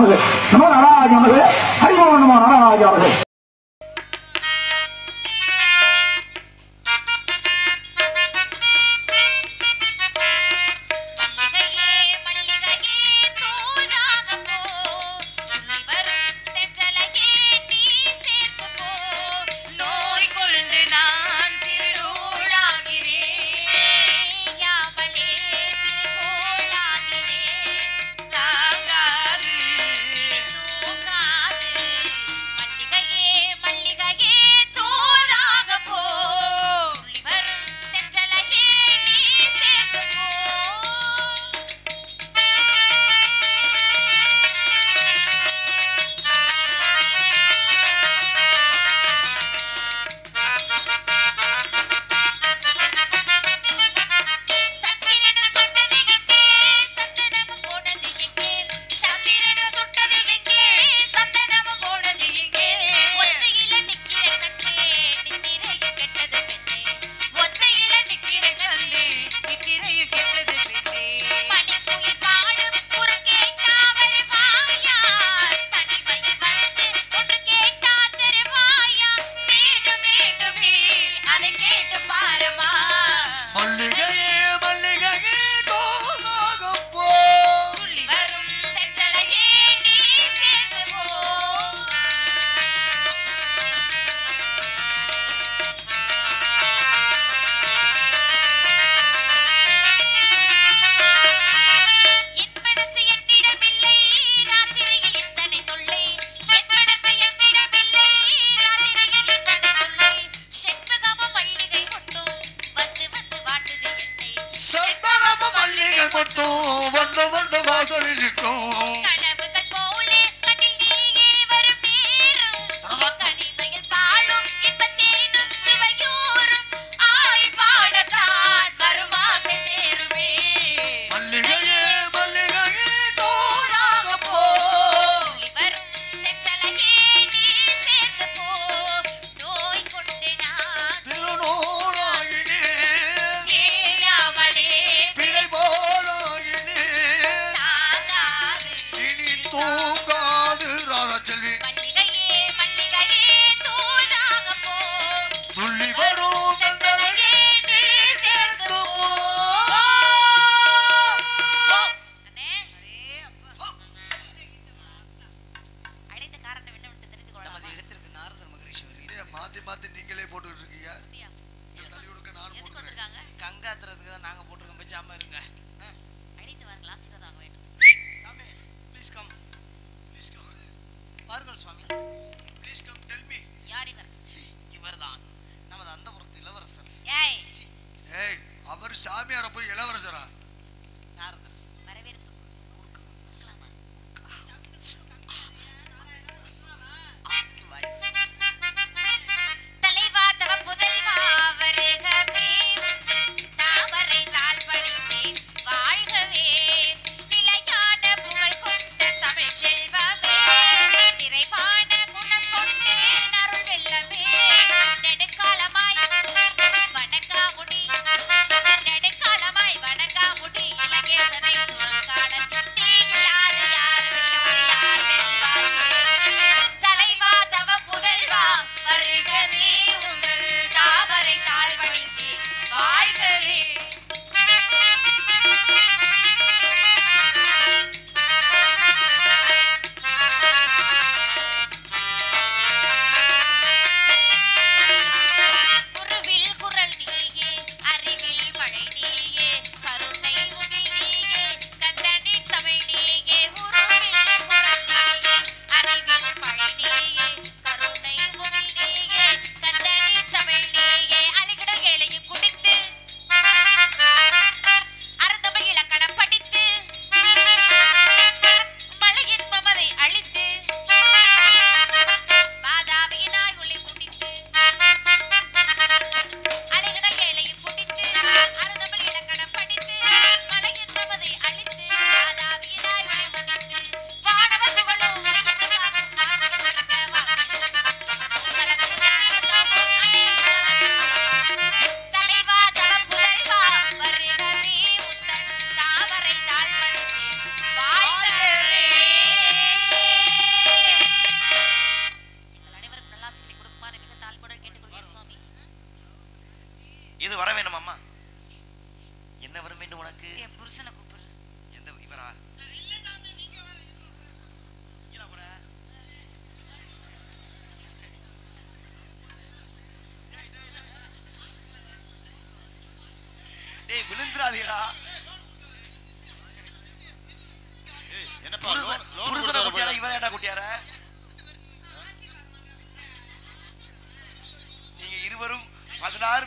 நமக்கு நமோ நாராஜ நமக்கு ஹரிமோ நமோ நாராஜ நமக்கு. தாங்காது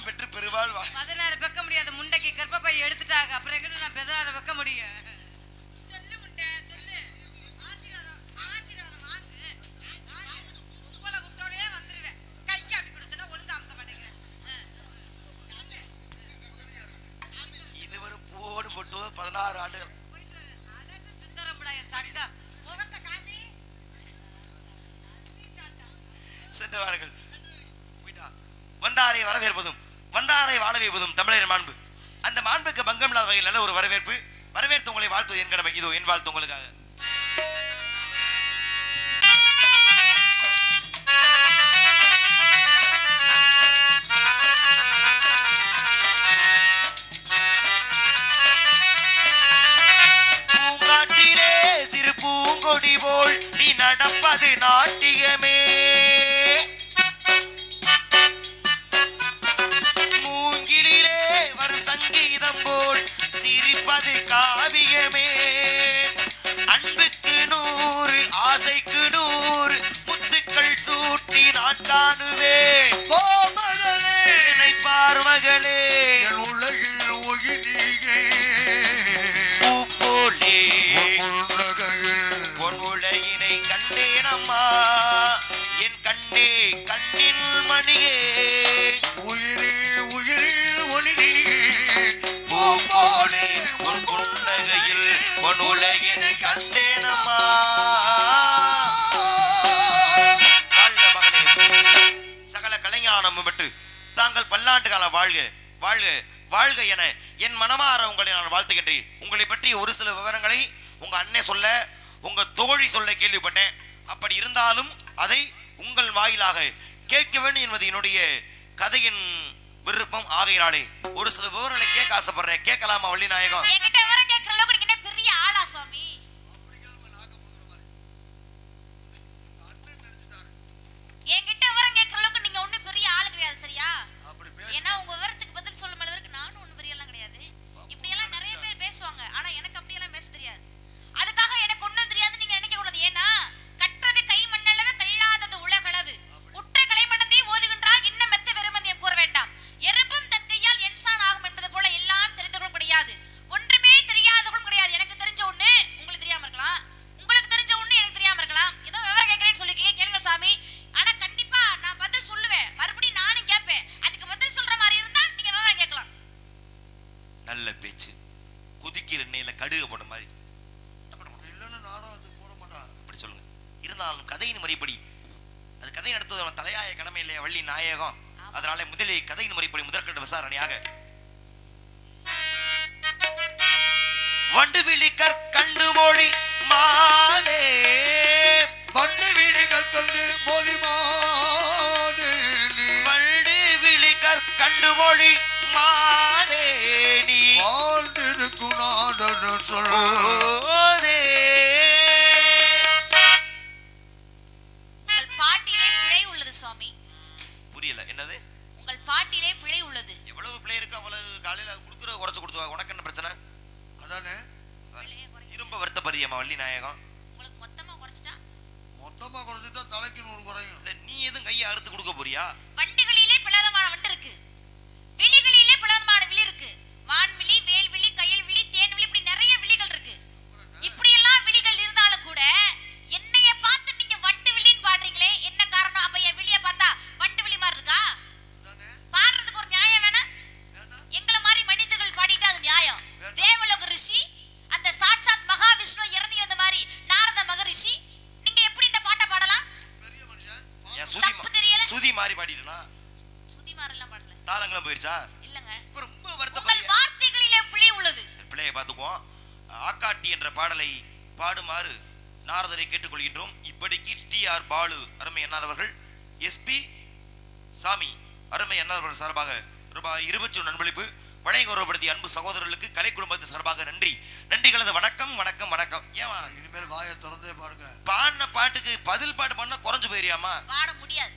பெற்று பெருவாள் 16 வைக்க முடியாது. முண்டைக்கு கர்ப்பப்பை எடுத்துட்டாங்க. அப்புறம் எங்கிட்ட நான் 16 வைக்க முடியும்? சொல்லு முண்டை சொல்லு. ஆசீர்வாதம் ஆசீர்வாதம் வாங்கு. உப்பளை விட்டோடே வந்துருவேன். கையை அப்படி கூட சொன்னா ஒழுங்கா அமுக்க மாட்டேங்கிறேன். இது ஒரு போடு போட்டு 16 ஆண்டுகள் போயிட்டு அழகு சுந்தரம்படா என் தங்கம். முகத்தை காமி சென்றவார்கள். வந்தாரை வரவேற்பதும் வந்தாரை வாழ வைப்பதும் தமிழர் மாண்பு. அந்த மாண்புக்கு பங்கம் இல்லாத வகையில் நல்ல ஒரு வரவேற்று உங்களை வாழ்த்துவது என் கடமை. இதோ என் வாழ்த்து உங்களுக்காக. பூங்காட்டிலே சிறு பூங்கொடி போல் நீ நடப்பது நாட்டியமே. மூங்கிலே வரும் சங்கீதம் போல் சிரிப்பது காவியமே. அன்புக்கு 100 ஆசைக்கு 100 முத்துக்கள் சூட்டி நான் காணுவேன். நினைப்பார் மகளே உலகில் உயிரிகே பூ போலே பொன் உலகினை கண்டேன் அம்மா என் கண்ணே கண்ணின் மணியே. உயிரே உயிரில் ஒளிரே பூ போலே உன் புன்னகையில் பொன் உலகினை கண்டேன் அம்மா. வாழ்க மகனே, சகல கலைஞானமும் பெற்று தாங்கள் பல்லாண்டு காலம் வாழ்க வாழ்க வாழ்க என என் மனமாற உங்களை நான் வாழ்த்துகின்றேன். உங்களை பற்றி ஒரு சில விவரங்களை உங்க அண்ணே சொல்ல, உங்க தோழி சொல்ல கேள்விப்பட்டேன். அப்படி இருந்தாலும் அதை உங்கள் வாயிலாக கேட்க வேண்டும் என்பது என்னுடைய கதையின் விருப்பம். ஆகையினாலே ஒரு சில விவரங்களை கேட்க ஆசைப்படுறேன். கேட்கலாமா வள்ளி நாயகம்? என்கிட்ட விவரம் கேட்கிற அளவுக்கு நீங்க பெரிய ஆளா சுவாமி? என்கிட்ட விவரம் கேட்கிற அளவுக்கு நீங்க ஒண்ணும் பெரிய ஆளு கிடையாது, சரியா? ஏன்னா உங்க விவரத்துக்கு பதில் சொல்லும் அளவுக்கு நானும் ஒண்ணும் பெரிய எல்லாம் கிடையாது. இப்படி எல்லாம் நிறைய பேர் பேசுவாங்க, ஆனா எனக்கு அப்படி எல்லாம் பேச தெரியாது. அதுக்காக எனக்கு ஒண்ணும் தெரியாது நீங்க நினைக்க கூடாது. ஏன்னா கற்றது கை மண்ணளவு கல்லாதது உலகளவு. உற்ற கலைமணத்தை ஓதுகின்றால் இன்னும் மெத்த வெறுமதியம் கூற வேண்டாம். எறும்பும் தன் கையால் என்சான் ஆகும் என்பது போல எல்லாம் தெரிந்தவர்களும் கிடையாது, ஒன்றுமே தெரியாதவர்களும் கிடையாது. எனக்கு தெரிஞ்ச ஒண்ணு உங்களுக்கு தெரியாம இருக்கலாம், உங்களுக்கு தெரிஞ்ச ஒண்ணு எனக்கு தெரியாம இருக்கலாம். ஏதோ விவரம் கேட்கறேன்னு சொல்லிக்கீங்க, கேளுங்க சாமி. ஆனா கண்டிப்பா நான் பதில் சொல்லுவேன், மறுபடியும் நானும் கேட்பேன். அதுக்கு பதில் சொல்ற மாதிரி இருந்தா நீங்க விவரம் கேட்கலாம். நல்ல பேச்சு. குதிக்கிற எண்ணெயில கடுகு போட்ட மாதிரி. இல்லைன்னு நானும் அது போட மாட்டான். அப்படி சொல்லுங்க. இருந்தாலும் கதையின் முறைப்படி அது கதை நடத்துவது தலையாய கடமை இல்லையா வள்ளி நாயகம்? அதனால முதலில் கதையின் முறைப்படி முதற்கட்ட விசாரணையாக வண்டு விழி கற்கண்டு மொழி மாலே வண்டு வீடு கற்கண்டு மொழிமானே வண்டு விழி கற்கண்டு மொழி மாலே நீ வாழ்ந்திருக்கும் நாடன்னு சொல்ல ஓதே. உங்கள் பாட்டிலே பிழை உள்ளது சுவாமி. புரியல என்னது? உங்கள் பாட்டிலே பிழை உள்ளது. எவ்வளவு பிள்ளை இருக்கு அவ்வளவு காலையில குடுக்குற குறைச்சு கொடுத்துவா. உனக்கு என்ன பிரச்சனை? அதானே இரும்ப வருத்தப்பரியம்மா வள்ளி நாயகம். உங்களுக்கு மொத்தமா குறைச்சிட்டா மொத்தமா குறைஞ்சிட்டா தலைக்கு 100 குறையும். இல்ல நீ எதுவும் கையை அறுத்து கொடுக்க போறியா? வண்டுகளிலே பலவிதமான வண்டு இருக்கு, விழிகளிலே பலவிதமான விழி இருக்கு. வான்விழி, வேல்விழி, கயல்விழி, தேன்விழி, இப்படி நிறைய விழிகள் இருக்கு. இப்படி எல்லாம் விழிகள் இருந்தாலும் கூட என்னைய பார்த்து நீங்க வண்டு விழின்னு பாடுறீங்களே, என்ன காரணம்? அப்ப என் விழிய பார்த்தா வண்டு விழி மாதிரி இருக்கா? பாடுறதுக்கு ஒரு நியாயம் வேணாம். எங்களை மாதிரி மனிதர்கள் பாடிட்டா அது நியாயம். தேவலோக ரிஷி, அந்த சாட்சாத் மகாவிஷ்ணு இறங்கி வந்த மாதிரி நாரத மகரிஷி, நீங்க எப்படி இந்த பாட்டை பாடலாம்? பெரிய மனுஷன் என் தப்பு தெரியல. சுதி மாறி பாடிடுனா சுதி மாறலாம் பாடல. தாளங்களும் போயிருச்சா? இல்லங்க, இப்ப ரொம்ப உங்கள் வருத்தப்பரிய. வார்த்தைகளிலே பிழை உள்ளது. சரி பிள்ளையை பார்த்துக்குவோம். ஆக்காட்டி என்ற பாடலை பாடுமாறு நாரதரை கேட்டுக்கொள்கின்றோம். இப்படிக்கு TR பாலு அருமை அண்ணார் அவர்கள், SP சாமி அருமை அண்ணார் அவர்கள் சார்பாக ரூபாய் 21 நண்பளிப்பு வழங்கி கௌரவப்படுத்திய அன்பு சகோதரர்களுக்கு கலை குடும்பத்தின் சார்பாக நன்றி. நன்றி கலந்த வணக்கம் வணக்கம் வணக்கம். ஏமா இனிமேல் வாயை திறந்தே பாருங்க. பாடின பாட்டுக்கு பதில் பாட்டு பண்ண குறைஞ்சு போயிரியாமா? பாட முடியாது.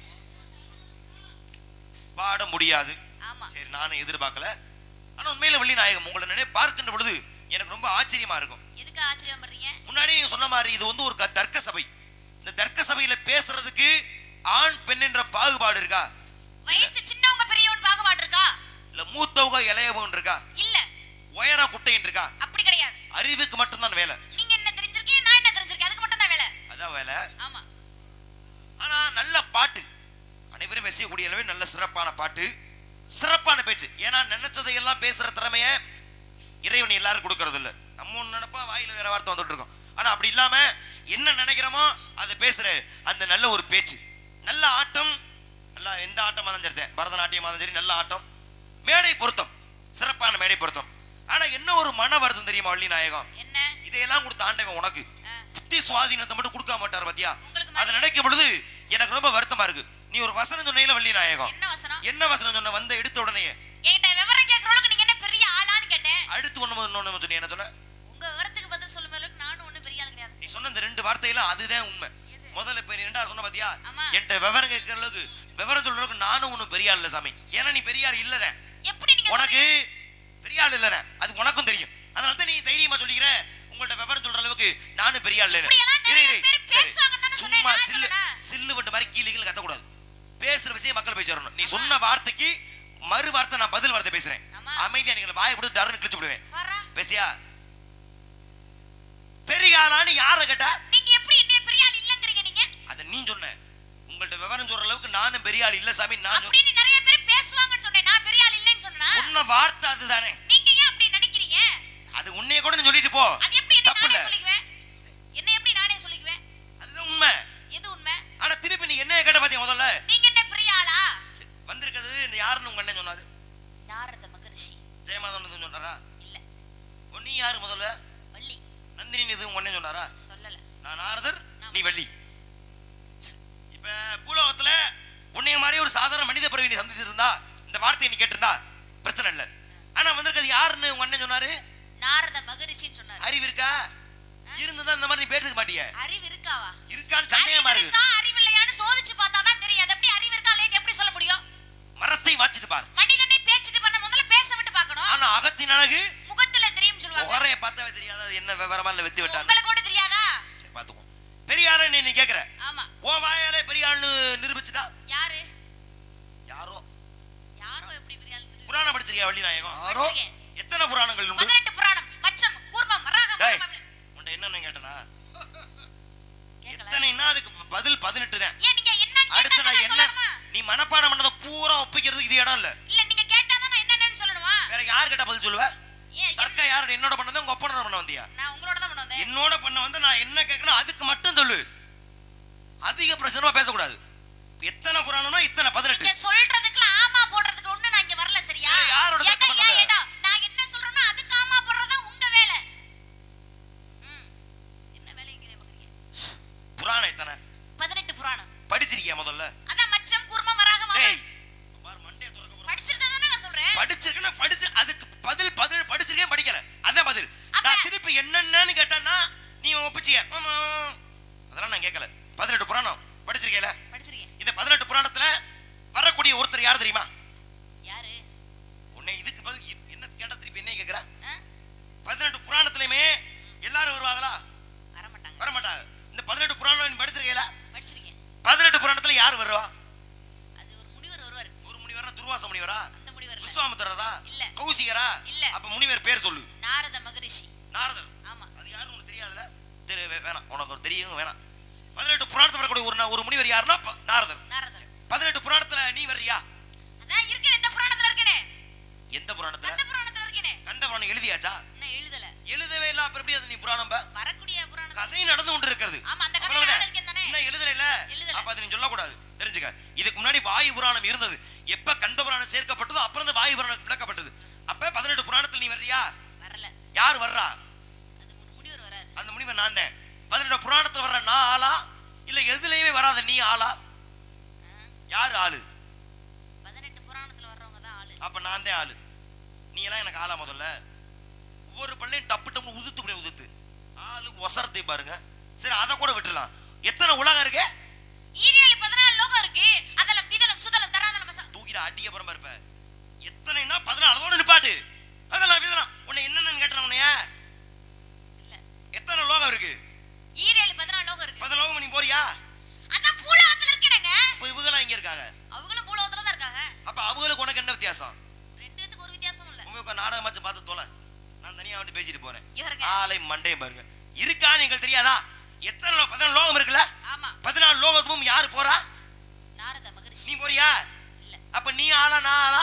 பாட முடியாது. ஆமா. சரி நானும் எதிர்பார்க்கல. ஆனா உண்மையில வள்ளி நாயகம் உங்களை பார்க்கின்ற பொழுது எனக்கு ரொம்ப ஆச்சரியமா இருக்கும். எதுக்கு ஆச்சரியம் பண்றீங்க? முன்னாடி நீங்க சொன்ன மாதிரி இது வந்து ஒரு தர்க்க சபை. இந்த தர்க்க சபையில பேசுறதுக்கு ஆண் பெண் என்ற பாகுபாடு இருக்கா? வயசு சின்னவங்க பெரியவன் பாகுபாடு இருக்கா? இல்ல மூத்தவங்க இளையவங்க இருக்கா? இல்ல. உயர குட்டையின் இருக்கா? அப்படி கிடையாது. அறிவுக்கு மட்டும் தான் வேலை. நீங்க என்ன தெரிஞ்சிருக்கீங்க, நான் என்ன தெரிஞ்சிருக்கேன், அதுக்கு மட்டும் தான் வேலை. அதான் வேலை. ஆமா. ஆனா நல்ல பாட்டு, அனைவரும் பேசக்கூடிய அளவு நல்ல சிறப்பான பாட்டு, சிறப்பான பேச்சு. ஏன்னா நினைச்சதையெல்லாம் பேசுற திறமைய இறைவன் எல்லாரும் கொடுக்கறது இல்ல. நம்ம ஒண்ணு நினைப்பா வாயில வேற வார்த்தை வந்துட்டு இருக்கோம். ஆனா அப்படி இல்லாம என்ன நினைக்கிறோமோ அதை பேசுற அந்த நல்ல ஒரு பேச்சு, நல்ல ஆட்டம், நல்ல எந்த ஆட்டமா இருந்தாலும் சரி, பரதநாட்டியமா இருந்தாலும் சரி, நல்ல ஆட்டம், மேடை பொருத்தம், சிறப்பான மேடை பொருத்தம். ஆனா என்ன ஒரு மன வருத்தம் தெரியுமா வள்ளி நாயகம்? என்ன? இதையெல்லாம் கொடுத்த ஆண்டவன் உனக்கு புத்தி சுவாதீனத்தை மட்டும் கொடுக்க மாட்டார் பாத்தியா? உங்களுக்கு அதை நினைக்கும் பொழுது எனக்கு ரொம்ப வருத்தமா இருக்கு. நீ ஒரு வசனம் சொன்னீல வள்ளி நாயகம். என்ன வசனம்? என்ன வசனம் சொன்ன? வந்த எடுத்த உடனே என்கிட்ட விவரம் கேக்குறவளுக்கு நீங்க என்ன பெரிய ஆளான்னு கேட்டேன். அடுத்து ஒண்ணு சொன்னீ. என்ன சொன்ன? உங்க விவரத்துக்கு பதில் சொல்லும் அளவுக்கு நானும் ஒண்ணும் பெரிய ஆள் கிடையாது. நீ சொன்ன இந்த ரெண்டு வார்த்தையில அதுதான் உண்மை. முதல்ல இப்ப நீ ரெண்டாவது சொன்ன பாத்தியா? ஆமா. என்கிட்ட விவரம் கேட்கிற அளவுக்கு விவரம் சொல்ற அளவுக்கு நானும் ஒண்ணும் பெரிய ஆள் இல்ல சாமி. ஏன்னா நீ பெரிய ஆள் இல்லதான். எப்படி நீங்க உனக்கு பெரிய ஆள் இல்லதான், அது உனக்கும் தெரியும். அதனால தான் நீ தைரியமா சொல்லிக்கிற உங்கள்ட்ட விவரம் சொல்ற அளவுக்கு நானும் பெரிய ஆள் இல்ல. சும்மா சில்லு வண்டு மாதிரி கீழே கீழே கத்தக்கூடாது. பேசுற விஷயம் மக்கள் போய் சேரணும். நீ சொன்ன வார்த்தைக்கு மறு வார்த்தை நான் பதில் வார்த்தை பேசுறேன். அமைதியா நீங்க வாயை போட்டு டர்னு கிழிச்சு விடுவேன். பேசியா பெரிய ஆளான்னு யாரை கேட்டா? நீங்க எப்படி என்ன பெரிய ஆள் இல்லங்கறீங்க நீங்க? அத நீ சொன்ன. உங்கள்ட்ட விவரம் சொல்ற அளவுக்கு நானும் பெரிய ஆள் இல்ல சாமி. நான் அப்படி நிறைய பேர் பேசுவாங்கன்னு சொன்னேன். நான் பெரிய ஆள் இல்லன்னு சொன்னா? சொன்ன வார்த்தை அதுதானே. நீங்க ஏன் அப்படி நினைக்கிறீங்க? அது உன்னைய கூட சொல்லிட்டு போ. அது எப்படி என்ன நானே சொல்லிக்குவேன்? என்ன எப்படி நானே சொல்லிக்குவேன்? அதுதான் உண்மை. எது உண்மை? ஆனா திருப்பி நீ என்ன கேட்ட பாத்தியா முதல்ல? நீங்க என்ன பெரிய ஆளா? வந்திருக்கிறது யாருன்னு உங்க அண்ணன் சொன்னாரு? நாரத மகரிஷி. ஜெயமாதவன் சொன்னாரா? இல்ல. நீ யாரு முதல்ல? வள்ளி. நந்தினி இது உங்க அண்ணன் சொன்னாரா? சொல்லல. நான் நாரதர், நீ வள்ளி. இப்ப பூலோகத்துல உன்னைய மாதிரி ஒரு சாதாரண மனித பிறவி நீ சந்திச்சிருந்தா இந்த வார்த்தையை நீ கேட்டிருந்தா பிரச்சனை இல்ல. ஆனா வந்திருக்கிறது யாருன்னு உங்க அண்ணன் சொன்னாரு? நாரத மகரிஷின்னு சொன்னாரு. அறிவு இருக்கா? இருந்ததா இந்த மாதிரி நீ பேட்டுக்க மாட்டிய. அறிவு இருக்காவா? இருக்கான்னு சந்தேகமா இருக்கு. அறிவு இல்லையான்னு சோதிச்சு பார்த்தா தான் தெரியும். அது எப்படி அறிவு இருக்கா இல்லையான்னு எப்படி சொல்ல முடியும்? மரத்தை வாச்சிட்டு பாரு. மனிதனை பேச்சிட்டு பண்ண முதல்ல பேச விட்டு பார்க்கணும். ஆனா அகத்தின் அழகு முகத்துல தெரியும் சொல்வாங்க. ஒரே பார்த்தாவே தெரியாதா என்ன விவரமா இல்ல வெத்தி விட்டான். உங்களுக்கு கூட தெரியாதா? சரி பாத்துக்கோ. பெரிய ஆளு நீ கேக்குற. ஆமா. ஓ வாயாலே பெரிய ஆளு நிரூபிச்சிட்டா? யாரு? யாரோ. யாரோ எப்படி பெரிய ஆளு? புராணம் படிச்சிருக்கியா வள்ளி நாயகம்? யாரோ. எத்தனை புராணங்கள் உண்டு? 18 புராணம். மச்சம், கூர்மம், வராகம். உன்ட என்னன்னு கேட்டனா? கேக்கல. எத்தனைனா அதுக்கு பதில் 18 தான். ஏன் நீங்க என்னன்னு அடுத்து நான் என்ன சொல்லணுமா? நீ மனப்பாடம் பண்ணத பூரா ஒப்பிக்கிறதுக்கு இது இடம் இல்ல. இல்ல நீங்க கேட்டா தான் நான் என்னன்னு சொல்லணுமா? வேற யார் கேட்டா பதில் சொல்லுவ? ஏன் தர்க்க யாரோட என்னோட பண்ணத உங்க அப்பனோட பண்ண வந்தியா? நான் உங்களோட தான் பண்ண வந்தேன். என்னோட பண்ண வந்து நான் என்ன கேக்குறேன் அதுக்கு மட்டும் சொல்லு. அதிக பிரச்சனைமா பேச கூடாது. எத்தனை புராணம்னா இத்தனை 18. நீங்க சொல்றதுக்கு ஆமா போடுறதுக்கு ஒண்ணு நான் இங்க வரல சரியா? யாரோட தர்க்க பண்ணத? நான் என்ன சொல்றேனோ அதுக்கு ஆமா போடுறது உங்க வேலை. என்ன வேலைங்கறே பாக்குறீங்க? புராணம் எத்தனை? 18 புராணம். படிச்சிருக்கியா முதல்ல? அதான் மச்சம், கூர்மம், வராகம். டேய் பார் மண்டைய துறக்க போற. படிச்சிருந்தா தானே நான் சொல்றேன். படிச்சிருக்கேனா படிச்சு அதுக்கு பதில் படிச்சிருக்கேன் படிக்கல. அதான் பதில். நான் திருப்பி என்னன்னு கேட்டானா நீ ஒப்பிச்சிய. அதெல்லாம் நான் கேட்கல. 18 புராணம் படிச்சிருக்கேல? படிச்சிருக்கேன். இந்த 18 புராணத்துல வரக்கூடிய ஒருத்தர் யார் தெரியுமா? யாரு? உன்னை இதுக்கு பதில் என்ன கேட்டா திருப்பி என்ன கேக்குற? 18 புராணத்துலயுமே எல்லாரும் வருவாங்களா? வர மாட்டாங்க. இந்த 18 புராணம் நீ படிச்சிருக்கேல? படிச்சிருக்கேன். 18 புராணத்துல யார் வருவா? அது ஒரு முனிவர் வருவார். ஒரு முனிவரா? துர்வாச முனிவரா? அந்த முனிவர் விஸ்வாமித்திரரா? இல்ல. கௌசிகரா? இல்ல. அப்ப முனிவர் பேர் சொல்லு. நாரத மகரிஷி. நாரதர். ஆமா. அது யாரும் உனக்கு தெரியாதுல? வேணாம் உனக்கு ஒரு தெரியும் வேணாம். 18 புராணத்துல வரக்கூடிய ஒரு முனிவர் யாருன்னா நாரதர். 18 புராணத்துல நீ வர்றியா? அதான் இருக்கேன். இந்த புராணத்துல இருக்கேனே. எந்த புராணத்துல? கந்த புராணத்துல இருக்கேனே. கந்த புராணம் எழுதியாச்சா? நான் எழுதல. எழுதவே இல்ல. அப்புறம் எப்படி அது நீ புராணம்? வரக்கூடிய புராணம் கதை நடந்து கொண்டு இருக்கிறது. ஆமா அந்த கதை நான் இருக்கேன் தானே. என்ன எழுதல இல்ல? அப்ப அது நீ சொல்ல கூடாது. தெரிஞ்சுக்க. இதுக்கு முன்னாடி வாயு புராணம் இருந்தது. எப்ப கந்த புராணம் சேர்க்கப்பட்டதோ அப்புறம் அந்த வாயு புராணம் விளக்கப்பட்டது. அப்ப 18 புராணத்துல நீ வர்றியா? வரல. யார் வர்றா? அது ஒரு முனிவர் வராரு. அந்த முனிவர் நான் தான். 18 புராணத்துல வர்ற நான் ஆளா இல்ல எதுலயுமே வராத நீ ஆளா? யார் ஆளு? 18 புராணத்துல வர்றவங்க தான் ஆளு. அப்ப நான் தான் ஆளு. நீ எல்லாம் எனக்கு ஆளா? முதல்ல ஒவ்வொரு பள்ளையும் டப்பு டப்பு உதுத்து ஆளு ஒசரத்தை பாருங்க. சரி அத கூட விட்டுலாம். எத்தனை உலகம் இருக்கு? ஈரேழு 14 லோகம் இருக்கு. அதலம் விதலம் சுதலம் தராதலம் மசா தூக்கிட அடிக்க போற இருப்ப. எத்தனைனா 14 அதோட நிப்பாட்டு. அதெல்லாம் விதலாம். உன்னை என்னன்னு கேட்டா உன்னைய? இல்ல. எத்தனை லோகம் இருக்கு? ஈரேழு 14 லோகம் இருக்கு. 14 லோகம் நீ போறியா? அதான் பூலோகத்துல இருக்கேனங்க. இப்ப இவங்க எல்லாம் இங்க இருக்காங்க? அவங்களும் பூலோகத்துல தான் இருக்காங்க. அப்ப அவங்களுக்கு உனக்கு என்ன வித்தியாசம்? ரெண்டுத்துக்கு யாராச்சும் பார்த்து தொலை, நான் தனியா வந்து பேசிட்டு போறேன். இவருங்க. ஆலை மண்டையும் பாருங்க. இருக்கான்னு எங்களுக்கு தெரியாதா? எத்தனை 14 லோகம் இருக்குல்ல? ஆமா. 14 லோகத்துக்கும் யாரு போறா? நாரத மகரிஷி. நீ போறியா? இல்ல. அப்ப நீ ஆளா நான் ஆளா?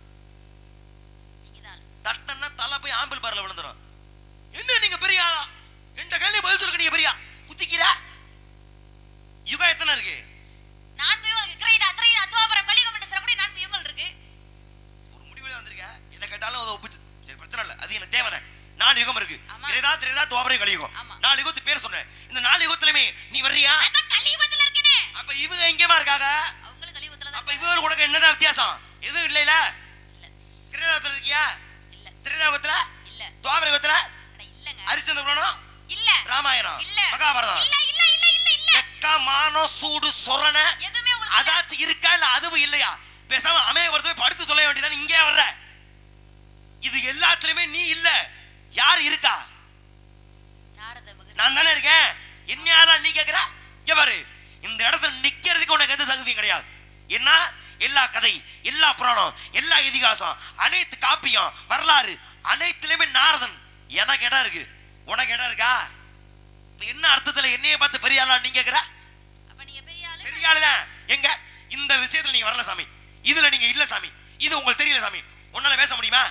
நீங்க தான். தட்டன்னா தலை போய் ஆம்பிள் பார்ல விழுந்துரும். என்ன நீங்க பெரிய ஆளா? எந்த கேள்வி பதில் சொல்லுங்க. நீங்க பெரிய குத்திக்கிற யுகம் எத்தனை இருக்கு? 4 யுகங்கள். கிரேதா, திரேதா, துவாபரம், கலியுகம் என்று சொல்லக்கூடிய 4 யுகங்கள் இருக்கு. ஒரு முடிவுல வந்திருக்க. எதை கேட்டாலும் அதை ஒப்பிச்சு. சரி, பிரச்சனை இல்லை, அது எனக்கு தேவைதான். 4 யுகம் இருக்கு. கிரேதா, திரேதா, துவாபரம், கலியுகம். 4 யுகத்து பேர் சொன்னேன். இந்த 4 யுகத்திலுமே நீ வர்றியா? அதான் கலியுகத்துல இருக்கனே. அப்ப இவங்க எங்கேமா இருக்காங்க? அவங்களும் கலியுகத்துல தான். அப்ப இவங்க உனக்கு என்னதான் வித்தியாசம்? எதுவும் இல்லைல? இல்ல. கிரேதாவத்துல இருக்கியா? இல்ல. திரேதாவத்துல இல்ல. துவாபரத்துல அட இல்லங்க. ஹரிச்சந்திர புராணம் இல்ல. ராமாயணம் இல்ல. மகாபாரதம் இல்ல இல்ல இல்ல இல்ல இல்ல. எக்கா மானோ சூடு சொரண எதுமே உங்களுக்கு அதாச்சும் இருக்கா இல்ல அதுவும் இல்லையா? பேசாம அமையவரது போய் படுத்து தொலைய வேண்டியதான். இங்கே வர்ற இது எல்லாத்துலயுமே நீ இல்ல. யார் இருக்கா? நாரத மகரிஷி. நான் தானே இருக்கேன். என்ன யாரா நீ கேக்குற? இங்க பாரு, இந்த இடத்துல நிக்கிறதுக்கு உனக்கு எந்த தகுதியும் கிடையாது. என்ன எல்லா கதை, எல்லா புராணம், எல்லா இதிகாசம், அனைத்து காப்பியம், வரலாறு அனைத்துலயுமே நாரதன். எனக்கு இடம் இருக்கு, உனக்கு இடம் இருக்கா? என்ன அர்த்தத்துல என்னைய பார்த்து பெரிய ஆளா நீ கேக்குற? அப்ப நீங்க பெரிய ஆளு. பெரிய ஆளுதான். எங்க இந்த விஷயத்துல நீங்க வரல சாமி, இதுல நீங்க இல்ல சாமி, இது உங்களுக்கு தெரியல சாமி, உன்னால பேச முடியுமா?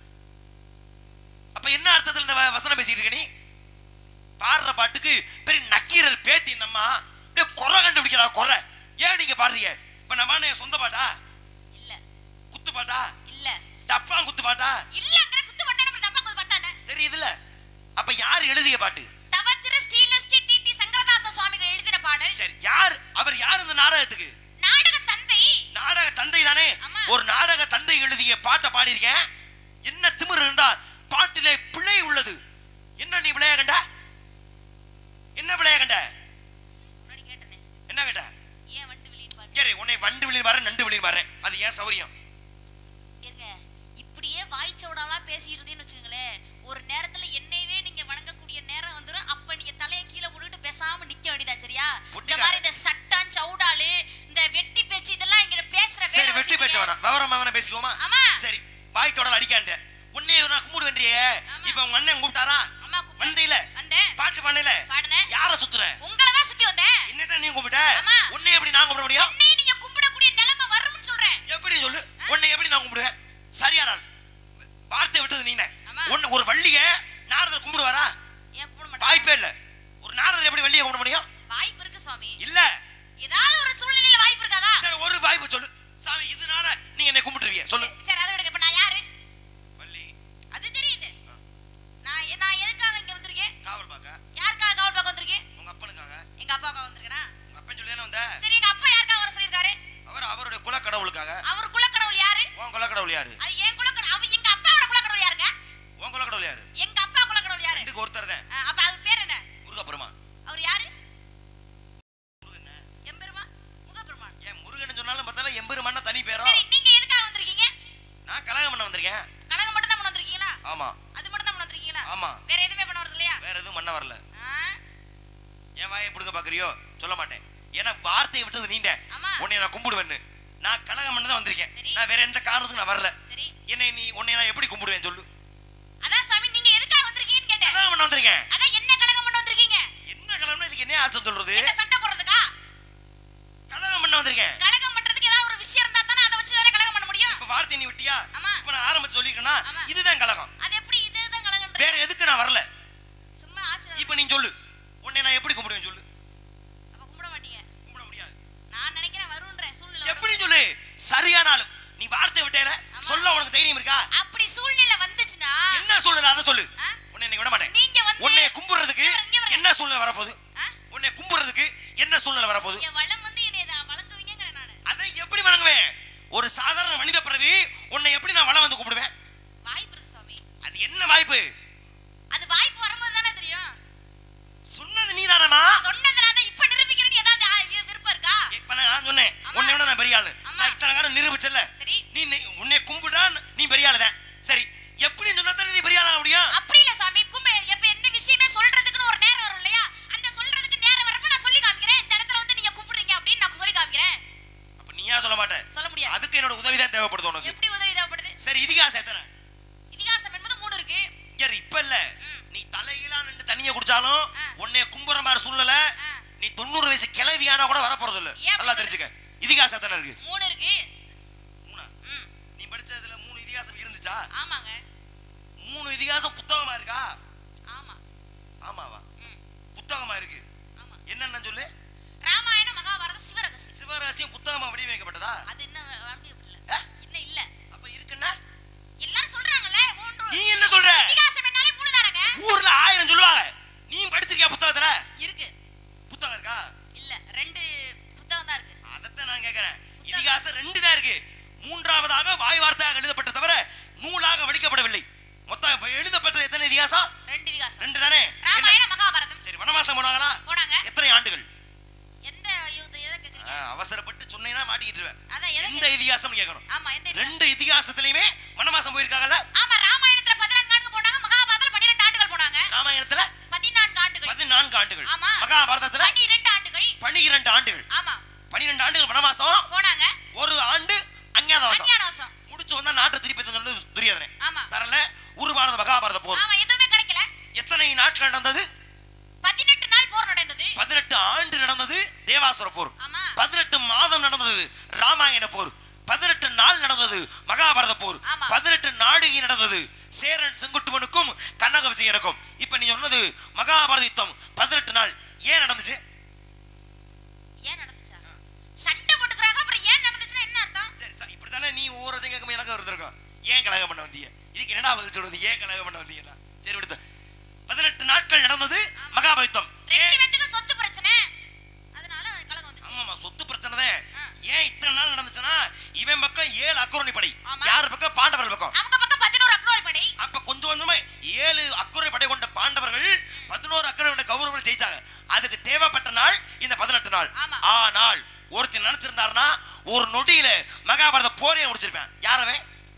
அப்ப என்ன அர்த்தத்துல இந்த வசனம் பேசிட்டு இருக்க? நீ பாடுற பாட்டுக்கு பெரிய நக்கீரர் பேத்தி இந்த அம்மா குறை கண்டுபிடிக்கிறா. குறை ஏன் நீங்க பாடுறீங்க? இப்ப நம்ம சொந்த பாட்டா? இல்ல. குத்து பாட்டா? இல்ல. டப்பா குத்து பாட்டா? இல்லங்கற குத்து பாட்டா நம்ம டப்பா குத்து பாட்டானே தெரியுதுல? அப்ப யார் எழுதிய பாட்டு? தவ திரு ஸ்ரீலஸ்ரீ டிடி சங்கரதாச சுவாமிகள் எழுதின பாடல். சரி, யார் அவர்? யார் இந்த நாடகத்துக்கு? நாடக தந்தை. நாடக தந்தை தானே. ஒரு நாடக தந்தை எழுதிய பாட்டை பாடியிருக்கேன். என்ன திமிரு இருந்தா பாட்டிலே பிழை உள்ளது. என்ன நீ பிழைய கண்ட? என்ன பிழைய கண்ட? முன்னாடி கேட்டனே. என்ன கேட்ட? ஏன் வண்டு விழின்னு பாடு? சரி, உன்னை வண்டு விழி வர நண்டு விழி வர அது ஏன் சௌரியம்? இருங்க, இப்படியே வாய்ச்சோடாலா பேசிட்டு இருந்தீன்னு வச்சுங்களே, ஒரு நேரத்துல என்னையவே நீங்க வணங்கக்கூடிய நேரம் வந்துரும். அப்ப நீங்க தலையை கீழே போட்டுட்டு பேசாம நிக்க வேண்டியதா. சரியா? இந்த மாதிரி இந்த சட்டான் சவுடாலு, இந்த வெட்டி பேச்சு இதெல்லாம் இங்க பேசுற வேற. சரி, வெட்டி பேச்சு வேணாம், விவரமா வேணா பேசிக்குவோமா? சரி, வாய்ச்சோடால அடிக்காண்ட உன்னை நான் கும்பிடு வேண்டியே. இப்ப உங்க அண்ணன் கூப்பிட்டாரா? வந்தையில பாட்டு பண்ணல யார சுத்துற? உங்களை தான் சுத்தி வந்தேன். என்னதான் நீ கும்பிட்ட? உன்னை எப்படி நான் கும்பிட முடியும்? என்னை நீங்க கும்பிடக்கூடிய நிலைமை வரும்னு சொல்றேன். எப்படி சொல்லு? உன்னை எப்படி நான் கும்பிடுவேன்? சரியா நாள் வார்த்தை விட்டது நீனே. ஒன்னு ஒரு வள்ளிய நாரதர் கும்பிடுவாரா? ஏன் கும்பிட மாட்டாங்க? வாய்ப்பே இல்ல. ஒரு நாரதர் எப்படி வள்ளிய கும்பிட முடியும்? வாய்ப்பு இருக்கு சுவாமி. இல்ல. ஏதாவது ஒரு சூழ்நிலையில வாய்ப்பு இருக்காதா? சரி, ஒரு வாய்ப்பு சொல்லு சாமி, இதனால நீங்க என்னை கும்பிட்டுருவீங்க சொல்லு. சரி, அதை விடுங்க. இப்ப நான் யாரு? வள்ளி. அது தெரியுது. நான் எதுக்காக இங்க வந்திருக்கேன்? காவல் பாக்க. யாருக்காக காவல் பார்க்க வந்திருக்கேன்? உங்க அப்பனுக்காக. எங்க அப்பாவுக்காக வந்திருக்கேனா? உங்க அப்பன் சொல்லி தானே வந்த. சரி, எங்க அப்பா யாருக்காக வர சொல்லிருக்காரு? அவருடைய குல கடவுளுக்காக. அவர் குலக்கடவுள் யாரு? உன் குல கடவுள் யாரு? அது ஏன் குலக்கடவுள்? அவ எங்க அப்பாவோட குலக்கடவுள் யாருங்க? உன் குல கடவுள் யாரு? எங்க அப்பா குலக்கடவுள் யாரு? ரெண்டுக்கு ஒருத்தர் தான். அப்ப அது பேர் என்ன? முருகப்பெருமான். அவர் யாரு? முருகன். எம்பெருமான், முகப்பெருமான். ஏன் முருகன் சொன்னாலும் பார்த்தாலும் எம்பெருமான்னா தனி பேரா? சரி, நீங்க எதுக்காக வந்திருக்கீங்க? நான் கலகம் பண்ண வந்திருக்கேன். கலகம் மட்டும் தான் பண்ண வந்திருக்கீங்களா? ஆமா. அது மட்டும் தான் பண்ண வந்திருக்கீங்களா? ஆமா. வேற எதுவுமே பண்ண வரது இல்லையா? வேற எதுவும் பண்ண வரல. ஆ? ஏன் வாயை பிடுங்க பாக்குறியோ? சொல்ல மாட்டேன். ஏன்னா வார்த்தையை விட்டது நீங்க. உன்னை நான் கும்பிடுவேன்னு நான் கலகம் பண்ண தான் வந்திருக்கேன். நான் வேற எந்த காரணத்துக்கு நான் வரல. சரி, உன்னை நான் எப்படி கும்பிடுவேன் சொல்லு? அதான் சாமி, நீங்க எதுக்காக வந்திருக்கீங்கன்னு கேட்டேன். கலகம் பண்ண வந்திருக்கேன். அதான் என்ன கலகம் பண்ண வந்திருக்கீங்க? என்ன கலகம்னா இதுக்கு என்ன அர்த்தம் சொல்றது? என்ன சண்டை போடுறதுக்கா? கலகம் பண்ண வந்திருக்கேன். கலகம் பண்றதுக்கு ஏதாவது ஒரு விஷயம் இருந்தா தானே அதை வச்சு தானே கலகம் பண்ண முடியும். இப்ப வார்த்தை நீ விட்டியா? ஆமா. இப்ப நான் ஆரம்பிச்சு சொல்லிருக்கேனா இதுதான் கலகம். அது எப்படி இதுதான் கலகம்? வேற எதுக்கு நான் வரல? சும்மா ஆசீர்வாதம். இப்ப நீ சொல்லு, உன்னை நான் எப்படி கும்பிடுவேன் சொல்லு? அப்ப கும்பிட மாட்டீங்க. கும்பிட முடியாது. நான் நினைக்கிறேன் வரும்ன்றேன் சூழ்நிலை. எப்படி சொல்லு? சரியான ஆளு. நீ வார்த்தை விட்டேல சொல்ல உனக்கு தைரியம் இருக்கா? அப்படி சூழ்நிலை வந்துச்சுனா என்ன சூழ்நிலை அத சொல்லு. உன்னை நீ விட மாட்டேன். நீங்க வந்து உன்னை கும்பிடுறதுக்கு என்ன சூழ்நிலை வரப்போகுது? உன்னை கும்பிடுறதுக்கு என்ன சூழ்நிலை வரப்போகுது? நீங்க வலம் வந்து என்னைய வழங்குவீங்கங்கற நானு. அதை எப்படி வழங்குவேன்? ஒரு சாதாரண மனித பிறவி உன்னை எப்படி நான் வலம் வந்து கும்பிடுவேன்? வாய்ப்பு இருக்கு சுவாமி. அது என்ன வாய்ப்பு? அது வாய்ப்பு வரும்போது தானே தெரியும். சொன்னது நீதானமா? சொன்னதுனால தான் இப்ப நிரூபிக்கிறேன்னு ஏதாவது விருப்பம் இருக்கா? இப்ப நான் சொன்னேன் உன்னை விட நான் பெரிய ஆளு. நான் இத்தனை காலம் நிரூபிச்சல. சரி, நீ உன்னை கும்பிடா நீ பெரிய ஆளு தான். சரி, எப்படி சொன்னா தானே நீ பெரிய ஆளா முடியும்? அப்படி இல்ல சுவாமி. எப்ப எந்த விஷயமே சொல்றதுக்குன்னு ஒரு நேரம் வரும் இல்லையா? அந்த சொல்றதுக்கு நேரம் வரப்ப நான் சொல்லி காமிக்கிறேன். இந்த இடத்துல வந்து நீங்க கும்பிடுறீங்க அப்படின்னு நான் சொல்லி காமிக்கிறேன். அப்ப நீயா சொல்ல மாட்டே? சொல்ல முடியாது. அதுக்கு என்னோட உதவி தான் தேவைப்படுது உனக்கு. எப்படி உதவி தேவைப்படுது? சரி, இதிகாசம் எத்தனை? இதிகாசம் என்பது வயசு கிளவியானா கூட வர போறது இல்ல. நல்லா தெரிஞ்சுக்க. இதிகாசம் எத்தனை இருக்கு? 3 இருக்கு. 3. நீ படிச்சதுல 3 இதிகாசம் இருந்துச்சா? ஆமாங்க. 3 இதிகாசம் புத்தகமா இருக்கா? ஆமா. ஆமாவா? புத்தகமா இருக்கு. ஆமா. என்னன்னு சொல்லு. ராமாயணம், மகாபாரதம், சிவரகசியம். சிவரகசியம் புத்தகமா வடிவமைக்கப்பட்டதா? அது என்ன அப்படி இல்ல. இல்ல. அப்ப இருக்குன்னா எல்லாரும் சொல்றாங்கல 3. நீ என்ன சொல்ற? இதிகாசம் என்னாலே 3 தானங்க. ஊர்ல 1000 சொல்லுவாங்க. நீ படிச்சிருக்கியா புத்தகத்துல? இருக்கு. புத்தகம் இருக்கா? இல்ல, 2 புத்தகம் தான் இருக்கு. அதத்தான் நான் கேக்குறேன். இதிகாசம் 2 தான் இருக்கு. மூன்றாவதாக வாய் வார்த்தையாக எழுதப்பட்ட தவிர நூலாக வடிக்கப்படவில்லை. மொத்தம் எழுதப்பட்டது எத்தனை இதிகாசம்? 2 இதிகாசம். 2 தானே? ராமாயணம், மகாபாரதம். சரி, வனவாசம் போனாங்களா? போனாங்க. எத்தனை ஆண்டுகள்? எந்த யுத்த எதை கேக்குறீங்க? அவசரப்பட்டு சொன்னேனா மாட்டிக்கிட்டுருவேன். அதான் எந்த இதிகாசம் கேட்கணும்? ஆமா, எந்த 2 இதிகாசத்திலயுமே வனவாசம் போயிருக்காங்கல்ல? ஆமா, ராமாயணத்துல 14 ஆண்டுகள் போனாங்க, மகாபாரதத்துல 12 ஆண்டுகள் போனாங்க. ராமாயணத்துல 14 ஆண்டுகள். 14 ஆண்டுகள். ஆமா. மகாபாரதத்துல 12 ஆண்டுகள். 12 ஆண்டுகள். ஆமா. 12 ஆண்டுகள் வனவாசம் போனாங்க. ஒரு ஆண்டு அஞ்ஞாதவாசம். அஞ்ஞாதவாசம். முடிச்சு வந்தா நாட்டை திருப்பி தந்தது துரியோதனன். ஆமா. தரல உருவானது மகாபாரத போர். ஆமா, எதுவுமே கிடைக்கல. எத்தனை நாட்கள் நடந்தது? 18 நாள் போர் நடந்தது. 18 ஆண்டு நடந்தது தேவாசுர போர். ஆமா. 18 மாதம் நடந்தது ராமாயண போர். 18 நாள் நடந்தது மகாபாரத போர். ஆமா. 18 நாடுகை நடந்தது சேரன் செங்குட்டுவனுக்கும் கனக விஜயனுக்கும். இப்ப நீ சொன்னது மகாபாரத யுத்தம் 18 நாள் ஏன் நடந்துச்சு? ஏன் நடந்துச்சா? சண்டை போட்டுக்கறாங்க, அப்புறம் ஏன் நடந்துச்சுன்னா என்ன அர்த்தம்? சரி, இப்படிதானே நீ ஒவ்வொரு கேட்கும் எனக்கு இருந்திருக்கும். ஏன் கலகம் பண்ண வந்தீங்க? இதுக்கு என்னடா பதில் சொல்றது? ஏன் கலகம் பண்ண வந்தீங்கன்னா சரி விடுத்து. 18 நாட்கள் நடந்தது மகாபாரத யுத்தம். 2 பேத்துக்கு சொத்து பிரச்சனை, அதனால கலகம் வந்துச்சு. ஆமாமா, சொத்து பிரச்சனை தான். ஏன் இத்தனை நாள் நடந்துச்சுன்னா இவன் பக்கம் 7 அக்குரணி படை, ஆமா. யார் பக்கம்? பாண்டவர்கள் பக்கம். அவங்க பக்கம் 11 அக்னோரி படை. அப்ப கொஞ்சம் கொஞ்சமா 7 அக்குரணி படை கொண்ட பாண்டவர்கள் 11 அக்குரணி கொண்ட கௌரவர்கள் ஜெயிச்சாங்க. அதுக்கு தேவைப்பட்ட நாள் இந்த 18 நாள். ஆமா. ஆனால் ஒருத்தர் நினைச்சிருந்தாருன்னா ஒரு நொடியில மகாபாரத போரே முடிச்சிருப்பேன். யாரவே?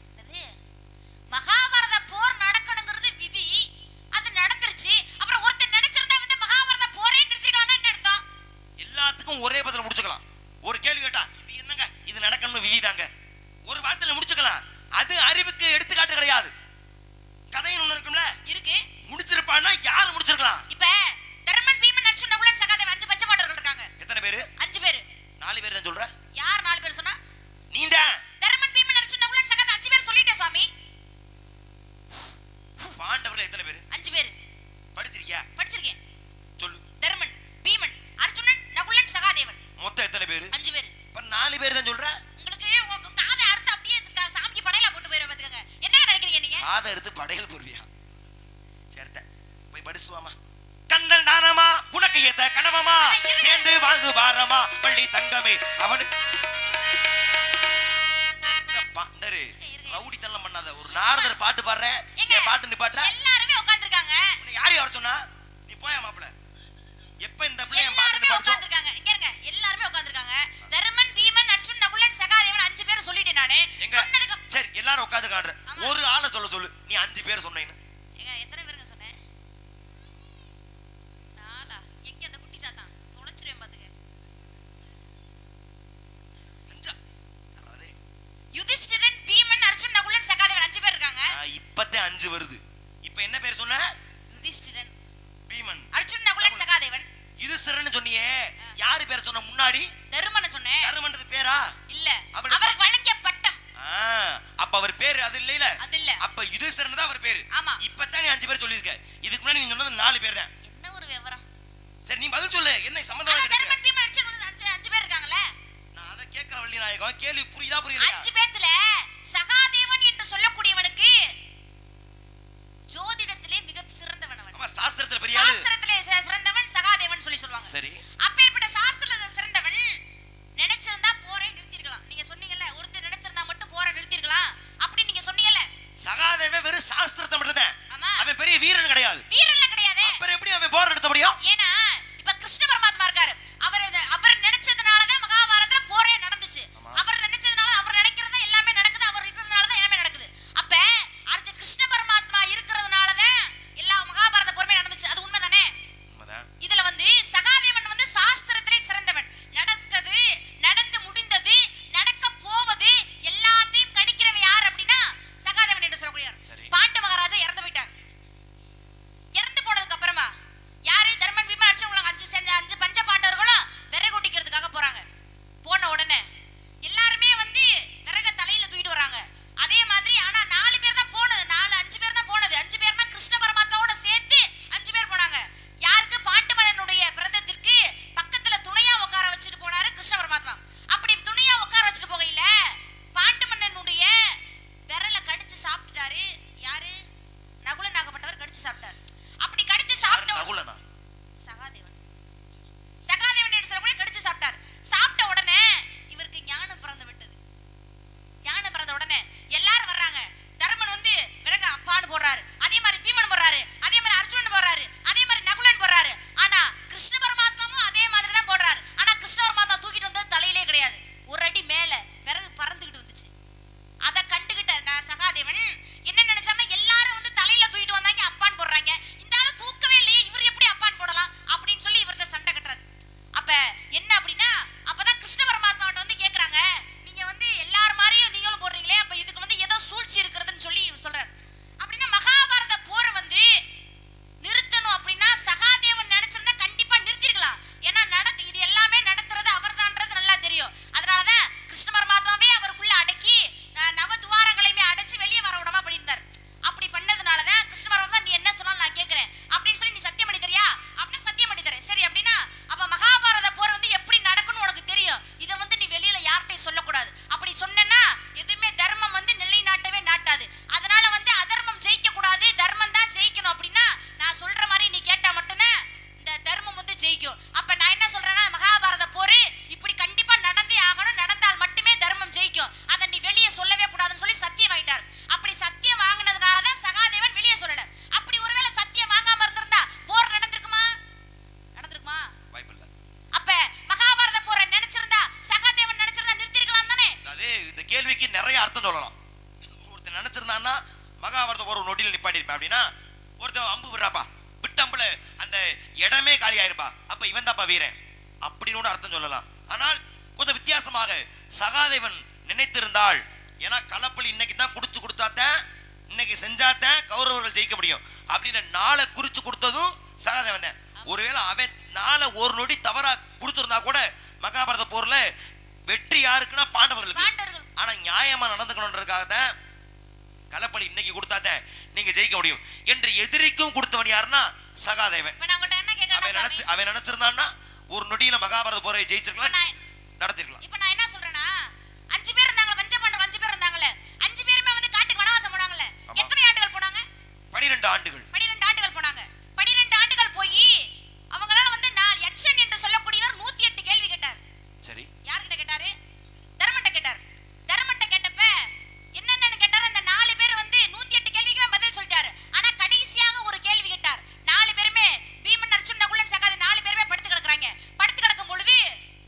மகாபாரத போர் நடக்கணுங்கிறது விதி, அது நடந்துருச்சு. அப்புறம் ஒருத்தர் நினைச்சிருந்தா வந்து மகாபாரத போரே நிறுத்திடலாம்னா என்ன அர்த்தம்? எல்லாத்துக்கும் ஒரே பதில முடிச்சுக்கலாம். ஒரு கேள்வி கேட்டா இது என்னங்க, இது நடக்கணும் விதிதாங்க, ஒரு வார்த்தையில முடிச்சுக்கலாம். அது அறிவுக்கு எடுத்துக்காட்டு கிடையாது. கதைன்னு ஒண்ணு இருக்கும்ல, இருக்கு. முடிச்சிருப்பான்னா யாரு முடிச்சிருக்கலாம்? இப்ப தர்மன், பீமன், அர்ஜுனன், நகுலன், சகாதேவன் 5 பஞ்சபாண்டவர்கள் இருக்காங்க. எத்தனை பேரு? 5 பேர். 4 பேர் தான் சொல்ற. யார் 4 பேர் சொன்னா? நீதான். தர்மன், பீமன், அர்ஜுனன், நகுலன், சகாதேவன் 5 பேர் சொல்லிட்டேன் சுவாமி. பாண்டவர்கள் எத்தனை பேரு? 5 பேர். படிச்சிருக்கியா? படிச்சிருக்கேன். சொல்லு. தர்மன், பீமன், அர்ஜுனன், நகுலன், சகாதேவன். மொத்தம் எத்தனை பேரு? 5 பேர். இப்ப 4 பேர் தான் சொல்ற. உங்களுக்கு உங்க காதை அறுத்து அப்படியே சாமிக்கு படையில போட்டு போயிரும் பாத்துக்கங்க. என்ன நினைக்கிறீங்க நீங்க? காதை எடுத்து படையல் போடுவியா? சேர்த்த போய் படிச்சுவாமா. கந்தன் தானமா உனக்கு ஏத்த கனவமா சேர்ந்து வாழ்ந்து பாரமா பள்ளி தங்கமே அவனுக்கு பாண்டரு ரவுடி தள்ளம் பண்ணாத. ஒரு நாரதர் பாட்டு பாடுற, ஏன் பாட்டு நிப்பாட்ற? எல்லாரும் உட்கார்ந்திருக்காங்க. யாரையும் வர சொன்னா? நீ போயா மாப்ள. எப்ப இந்த பிள்ளைய பாட்டு நிப்பாட்றோம்? உட்கார்ந்திருக்காங்க. இங்க இருங்க, எல்லாரும் உட்கார்ந்திருக்காங்க. தர்மன், பீமன், அர்ஜுனன், நகுலன், சகாதேவன் 5 பேர் சொல்லிட்டேன் நானே. சொன்னதுக்கு சரி, எல்லாரும் உட்கார்ந்திருக்காங்க. ஒரு ஆளை சொல்லு. நீ 5 பேர் சொன்னீங்க. ஏங்க எத்தனை பேருங்க சொன்னேன்? 4. எங்க அந்த குட்டி சாத்தான் தொலைச்சிருவேன் பாத்துக்க. 5 யாரதே? யுதிஷ்டிரன், பீமன், அர்ஜுனன், நகுலன், சகாதேவன் 5 பேர் இருக்காங்க. இப்பதே 5 வருது. இப்போ என்ன பேர் சொன்ன? யுதிஷ்டிரன், பீமன், அர்ஜுனன், நகுலன், சகாதேவன். யுதிஷ்டிரன் சொன்னியே, யாரு பேர் சொன்ன முன்னாடி? தர்மனை சொன்னேன். தர்மன்றது பேரா? இல்ல, அவருக்கு வழங்கிய பட்டம். அப்ப அவர் பேர் அது இல்லைல? அது இல்ல. அப்ப யுதிஷ்டிரன் தான் அவர் பேர். ஆமா. இப்பதான் நீ 5 பேர் சொல்லிருக்க. இதுக்கு முன்னாடி நீ சொன்னது 4 பேர் தான். என்ன ஒரு விவரம்? சரி, நீ பதில் சொல்லு. என்ன சம்பந்தமா ஆனா கேக்குற? தர்மன், பீமன், அர்ஜுனன் 5 பேர் இருக்காங்கல. நான் அத கேக்குற வள்ளி நாயகம். கேள்வி புரியுதா புரியலையா? 5 பேத்துல சகாதேவன் என்று சொல்லக்கூடியவனுக்கு ஜோதிடத்திலே மிக சிறந்தவன் அவன். ஆமா, சாஸ்திரத்துல பெரிய ஆளு. சாஸ்திரத்திலே சிறந்தவன் சகாதேவன் சொல்லி சொல்வாங்க. சரி. அப்பேற்பட்ட சாஸ்திரத்துல சிறந்தவன் நினைச்சிருந்தா போரை நிறுத்திருக்கலாம். நீங்க சொன்னீங்கல்ல, ஒருத்தர் நினைச்சிருந்தா மட்டும் போரை நிறுத்திருக்கலாம் அப்படி நீங்க சொன்னீங்கல்ல. சகாதேவன் வெறும் சாஸ்திரத்தை மட்டும் தான். ஆமா. அவன் பெரிய வீரன் கிடையாது. வீரன்லாம் கிடையாது. அப்புறம் எப்படி அவன் போர் நடத்த முடியும்? ஏன்னா இப்ப கிருஷ்ண பரமாத்மா அப்ப நான் என்ன சொல்றேன்னா மகாபாரத போர் இப்படி கண்டிப்பா நடந்தே ஆகணும், நடந்தால் மட்டுமே தர்மம் ஜெயிக்கும், அதை நீ வெளியே சொல்லவே கூடாதுன்னு சொல்லி சத்தியம் வாங்கிட்டார். அப்படி சத்தியம் வாங்கினதுனால தான் சகாதேவன் வெளியே சொல்லல. அப்படி ஒருவேளை சத்தியம் வாங்காம இருந்திருந்தா போர் நடந்திருக்குமா? நடந்திருக்குமா? வாய்ப்பில்ல. அப்ப மகாபாரத போரை நினைச்சிருந்தா சகாதேவன் நினைச்சிருந்தா நிறுத்திருக்கலாம் தானே? அதே இந்த கேள்விக்கு நிறைய அர்த்தம் சொல்லலாம். ஒருத்தர் நினைச்சிருந்தான்னா மகாபாரத போர் ஒரு நொடியில் நிப்பாட்டிருப்பேன் அப்படின்னா, ஒருத்தர் அம்பு விடுறாப்பா, விட்டம்புல அந்த இடமே காலியாயிருப்பா, அப்ப இவன் தான்ப்பா வீரன் அப்படின்னு அர்த்தம் சொல்லலாம். ஆனால் கொஞ்சம் வித்தியாசமாக சகாதேவன் நினைத்திருந்தாள், ஏன்னா களப்பலி இன்னைக்கு தான் குடிச்சு கொடுத்தாத்தான், இன்னைக்கு செஞ்சாத்தான் கௌரவர்கள் ஜெயிக்க முடியும் அப்படின்னு நாளை குறிச்சு கொடுத்ததும் சகாதேவன் தான். ஒருவேளை அவன் நாளை ஒரு நொடி தவறா கொடுத்திருந்தா கூட மகாபாரத போர்ல வெற்றி யாருக்குன்னா பாண்டவர்களுக்கு. ஆனா நியாயமா நடந்துக்கணுன்றதுக்காக தான் களப்பலி இன்னைக்கு கொடுத்தாத்தான் நீங்க ஜெயிக்க முடியும் என்று எதிரிக்கும் கொடுத்தவன் யாருன்னா சகாதேவன். அவன் நினைச்சிருந்தான்னா ஒரு நொடியில மகாபாரத போரை ஜெயிச்சிருக்கலாம், நடத்திருக்கலாம். இப்ப நான் என்ன சொல்றேன்னா 5 பேர் இருந்தாங்க, பஞ்சபாண்டவர் 5 பேர் இருந்தாங்கல்ல, 5 பேருமே வந்து காட்டுக்கு வனவாசம் போனாங்கல்ல. எத்தனை ஆண்டுகள் போனாங்க? 12 ஆண்டுகள். 12 ஆண்டுகள் போனாங்க. 12 ஆண்டுகள் போய் அவங்களால வந்து நான் யக்ஷன் என்று சொல்லக்கூடியவர் 108 கேள்வி கேட்டார். சரி, யார்கிட்ட கேட்டாரு? தர்மன்ட்ட கேட்டார். தர்மன்ட்ட கேட்டப்ப என்னென்னு கேட்டார். அந்த 4 பேர் வந்து 108 கேள்விக்கு பதில் சொல்லிட்டாரு. ஆனா கடைசியாக ஒரு கேள்வி கேட்டார். 4 பேருமே பீமன், அர்ஜுனன், நகுலன், சகாதேவன் 4 பேருமே படுத்து கிடக்குறாங்க. படுத்து கிடக்கும் பொழுது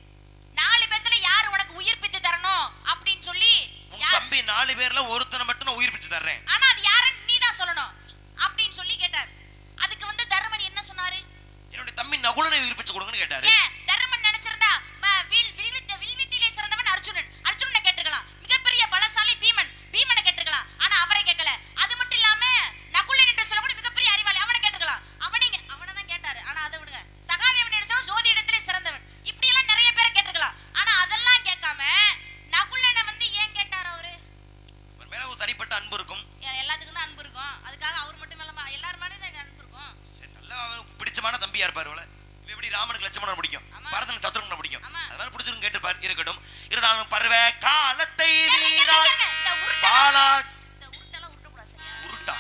4 பேத்துல யார் உனக்கு உயிர் பித்து தரணும் அப்படின்னு சொல்லி, தம்பி 4 பேர்ல ஒருத்தனை மட்டும் நான் உயிர் பிச்சு தர்றேன், ஆனா அது யாருன்னு நீ தான் சொல்லணும் அப்படின்னு சொல்லி கேட்டார். அதுக்கு வந்து தர்மன் என்ன சொன்னாரு? என்னோட தம்பி நகுலனை உயிர் பிச்சு கொடுங்கன்னு கேட்டாரு. ஏன் தர்மன் நினைச்சிருந்தா வில்வித்திலே சிறந்தவன் அர்ஜுனன், அர்ஜுனனை கேட்டிருக்கலாம். மிகப்பெரிய பலசாலி பீமன், பீமனை கேட்டிருக்கலாம். ஆனா அவரை கேட்கல. அது மட்டும் இல்லாம நகுலன் என்று சொல்லக்கூடிய மிகப்பெரிய அறிவாளி, அவனை கேட்டிருக்கலாம். அவனை தான் கேட்டாரு. ஆனா அதை விடுங்க, சகாதேவன் என்று ஜோதி இடத்திலே சிறந்தவன், இப்படி எல்லாம் நிறைய பேரை கேட்டிருக்கலாம். ஆனா அதெல்லாம் கேட்காம நகுலனை வந்து ஏன் கேட்டார்? அவரு மேல ஒரு தனிப்பட்ட அன்பு இருக்கும், எல்லாத்துக்கும் தான் அன்பு இருக்கும். அதுக்காக அவர் மட்டும் இல்லமா, எல்லாரும் மேலே தான் அன்பு இருக்கும். சரி, நல்ல பிடிச்சமான தம்பியா இருப்பாரு. எப்படி ராமனுக்கு லட்சுமணன் பிடிக்கும், பரதனுக்கு சத்ருகனை பிடிக்கும், அதனால பிடிச்சிருக்கு கேட்டுப்பார். இருக்கட்டும், இருந்தாலும் பருவ காலத்தை உருட்டா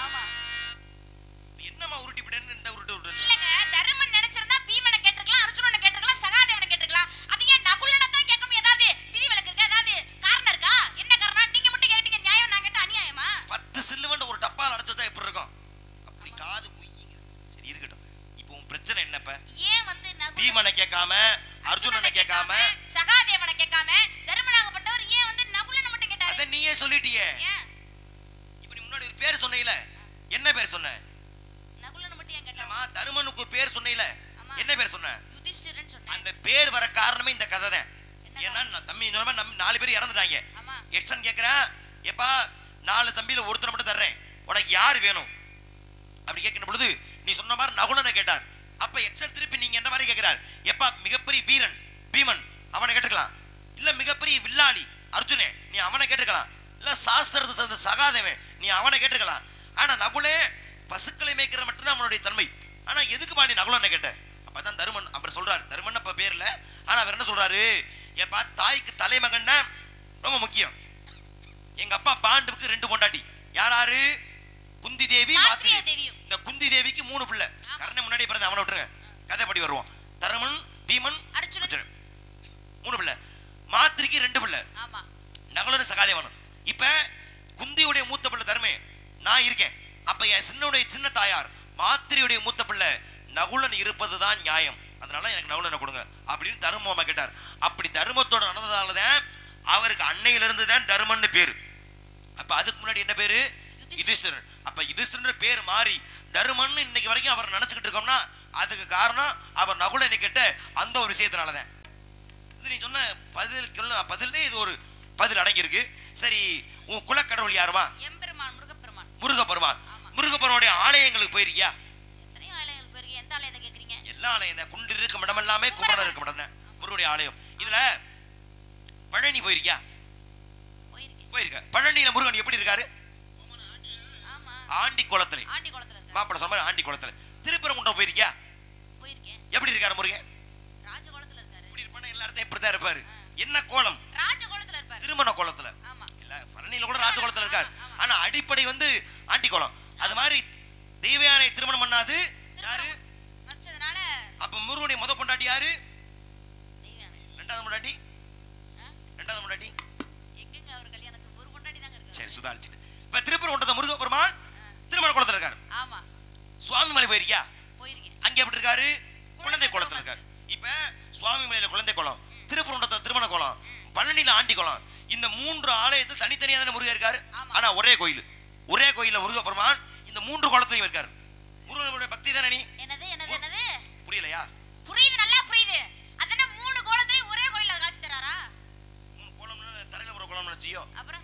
என்னமா உருட்டி விட்டேன்னு இந்த உருட்டு விட்டு இல்லங்க. தர்மன் நினைச்சிருந்தா பீமனை கேட்டிருக்கலாம், அர்ஜுனனை கேட்டிருக்கலாம், சகாதேவனை கேட்டிருக்கலாம். அது ஏன் நகுலனை தான் கேட்கணும்? ஏதாவது விதி விலக்கு இருக்கா? ஏதாவது காரணம் இருக்கா? என்ன காரணம்? நீங்க மட்டும் கேட்டீங்க நியாயம், நான் கேட்ட அநியாயமா? 10 சில்லுவண்ட ஒரு டப்பால அடைச்சு வச்சா எப்படி இருக்கும்? அப்படி காது குய்யுங்க. சரி, இருக்கட்டும். இப்போ உன் பிரச்சனை என்னப்ப? ஏன் வந்து பீமனை கேட்காம, அர்ஜுனனை கேட்காம, சகாதேவனை கேட்காம தர்மனாகப்பட்டவர் ஏன் வந்து நகுலனை மட்டும் கேட்டாரு? அத நீயே சொல்லிட்டியே. இப்போ நீ முன்னாடி ஒரு பேர் சொன்னீல, என்ன பேர் சொன்ன? நகுலனை மட்டும் ஏன் கேட்டாரு? தருமனுக்கு ஒரு பேர் சொன்னீல, என்ன பேர் சொன்ன? யுதிஷ்டிரன் சொன்னேன். அந்த பேர் வர காரணமே இந்த கதை தான். ஏன்னா தம்பி நம்ம 4 பேர் இறந்துட்டாங்க. எக்ஸன் கேக்குறேன், எப்பா 4 தம்பியில ஒருத்தனை மட்டும் தர்றேன், உனக்கு யார் வேணும் அப்படி கேட்கிற பொழுது நீ சொன்ன மாதிரி நகுலனை கேட்டார். அப்ப எக்ஸன் திருப்பி நீங்க என்ன மாதிரி கேட்கிறார், எப்பா மிகப்பெரிய வீரன் பீமன் அவனை கேட்டுக்கலாம், இல்ல மிகப்பெரிய வில்லாளி அர்ஜுனே நீ அவனை கேட்டுக்கலாம், இல்ல சாஸ்திரத்தை சேர்ந்த சகாதேவன் நீ அவனை கேட்டுக்கலாம். ஆனா நகுலே பசுக்களை மேய்க்கிற மட்டும்தான் அவனுடைய தன்மை. ஆனா எதுக்குப்பா நீ நகுலனை கேட்ட? அப்பதான் தருமன் அவர் சொல்றாரு, தருமன் அப்ப பேர்ல, ஆனா அவர் என்ன சொல்றாரு, ஏப்பா தாய்க்கு தலைமகன் ரொம்ப முக்கியம். எங்க அப்பா பாண்டுவுக்கு 2 பொண்டாட்டி, யாராரு? குந்தி தேவி, மாத்ரி தேவி. இந்த குந்தி தேவிக்கு 3 பிள்ளை. கர்ணன் முன்னாடியே பிறந்த, அவனை விட்டுருங்க, கதைப்படி வருவோம். தருமன், பீமன், அர்ஜுனன் 3 பிள்ளை. மாத்ரிக்கு 2 பிள்ளை, நகுலன், சகாதேவன். இப்ப குந்தியுடைய மூத்த பிள்ளை தருமே, நான் இருக்கேன். அப்ப என் சின்ன தாயார் மாத்ரியுடைய மூத்த பிள்ளை நகுலன் இருப்பதுதான் நியாயம், அதனால எனக்கு நகுலனை கொடுங்க அப்படின்னு தருமமா கேட்டார். அப்படி தருமத்தோட நடந்ததாலதான் அவருக்கு அன்னையிலிருந்து தான் தருமன்னு பேரு. அப்ப அதுக்கு முன்னாடி என்ன பேரு? யுதிஷ்டிரன். அப்ப யுதிஷ்டிரன் பேர் மாறி தருமன் இன்னைக்கு வரைக்கும் அவர் நினைச்சுக்கிட்டு இருக்கோம்னா அதுக்கு காரணம் அவர் நகுலனை கேட்ட அந்த ஒரு விஷயத்தினாலதான். இது நீ சொன்ன பதிலே இது ஒரு பதில் அடங்கி இருக்கு. சரி, உன் குலக்கடவுள் யாருமா? எம்பெருமான் முருகப்பெருமான். முருகப்பெருமான். முருகப்பெருமானுடைய ஆலயங்களுக்கு போயிருக்கியா? எத்தனை ஆலயங்களுக்கு போயிருக்கீங்க? எந்த ஆலயத்தை கேக்குறீங்க? எல்லா ஆலயம் தான். குண்டு இருக்கும் இடம் எல்லாமே குமரன் இருக்கும் இடம் தான் முருகனுடைய ஆலயம். இதுல பழனி போயிருக்கியா? போயிருக்க. பழனியில முருகன் எப்படி இருக்காரு? ஆண்டி குளத்துல. மாப்பிள்ள சொன்ன ஆண்டி குளத்துல. திருப்பரங்குன்றம் போயிருக்கியா? போயிருக்கேன். எப்படி இருக்காரு முருகன்? ராஜ குளத்துல இருக்காரு. இப்படி இருப்பானே, எல்லா இடத்தையும் இப்படிதான் இருப்பாரு. என்ன கோலம்? ராஜ குளத்துல இருப்பாரு. திருமண கோலத்துல. இல்ல பழனியில கூட ராஜ குளத்துல இருக்காரு. ஆனா அடிப்படை வந்து ஆண்டி கோலம். அது மாதிரி தெய்வயானை திருமணம் பண்ணாது யாரு? வச்சதுனால அப்ப முருகனுடைய முத பொண்டாட்டி யாரு? தெய்வானை. ரெண்டாவது பொண்டாட்டி? ரெண்டாவது பொண்டாட்டி எங்கங்க அவர் கல்யாணம் ஒரு பொண்டாட்டி தாங்க இருக்கு. சரி சுதாரிச்சுட்டு. இப்ப திருப்பரங்குன்றத்துல முருகப்பெருமான் திருமண குளத்துல இருக்காரு. ஆமா. சுவாமி மலை போயிருக்கியா? போயிருக்கேன். அங்க எப்படி இருக்காரு? குழந்தை குளத்துல இருக்காரு. இப்ப சுவாமி மலையில குழந்தை குளம், திருப்பரங்குன்றத்துல திருமண குளம், பழனியில ஆண்டி குளம், இந்த 3 ஆலயத்தில் தனித்தனியா தானே முருகன் இருக்காரு. ஆனா ஒரே கோயில்ல முருகப்பெருமான் இந்த 3 குளத்திலையும் இருக்காரு. முருகனுடைய பக்தி தானே நீ? என்னது என்னது என்னது? புரியலையா? புரியுது, நல்லா புரியுது. அதென்ன 3 கோலத்தையும் ஒரே கோயில்ல காட்சி தராரா? 3 கோலம்னா தரையில போற கோலம் நினைச்சியோ? அப்புறம்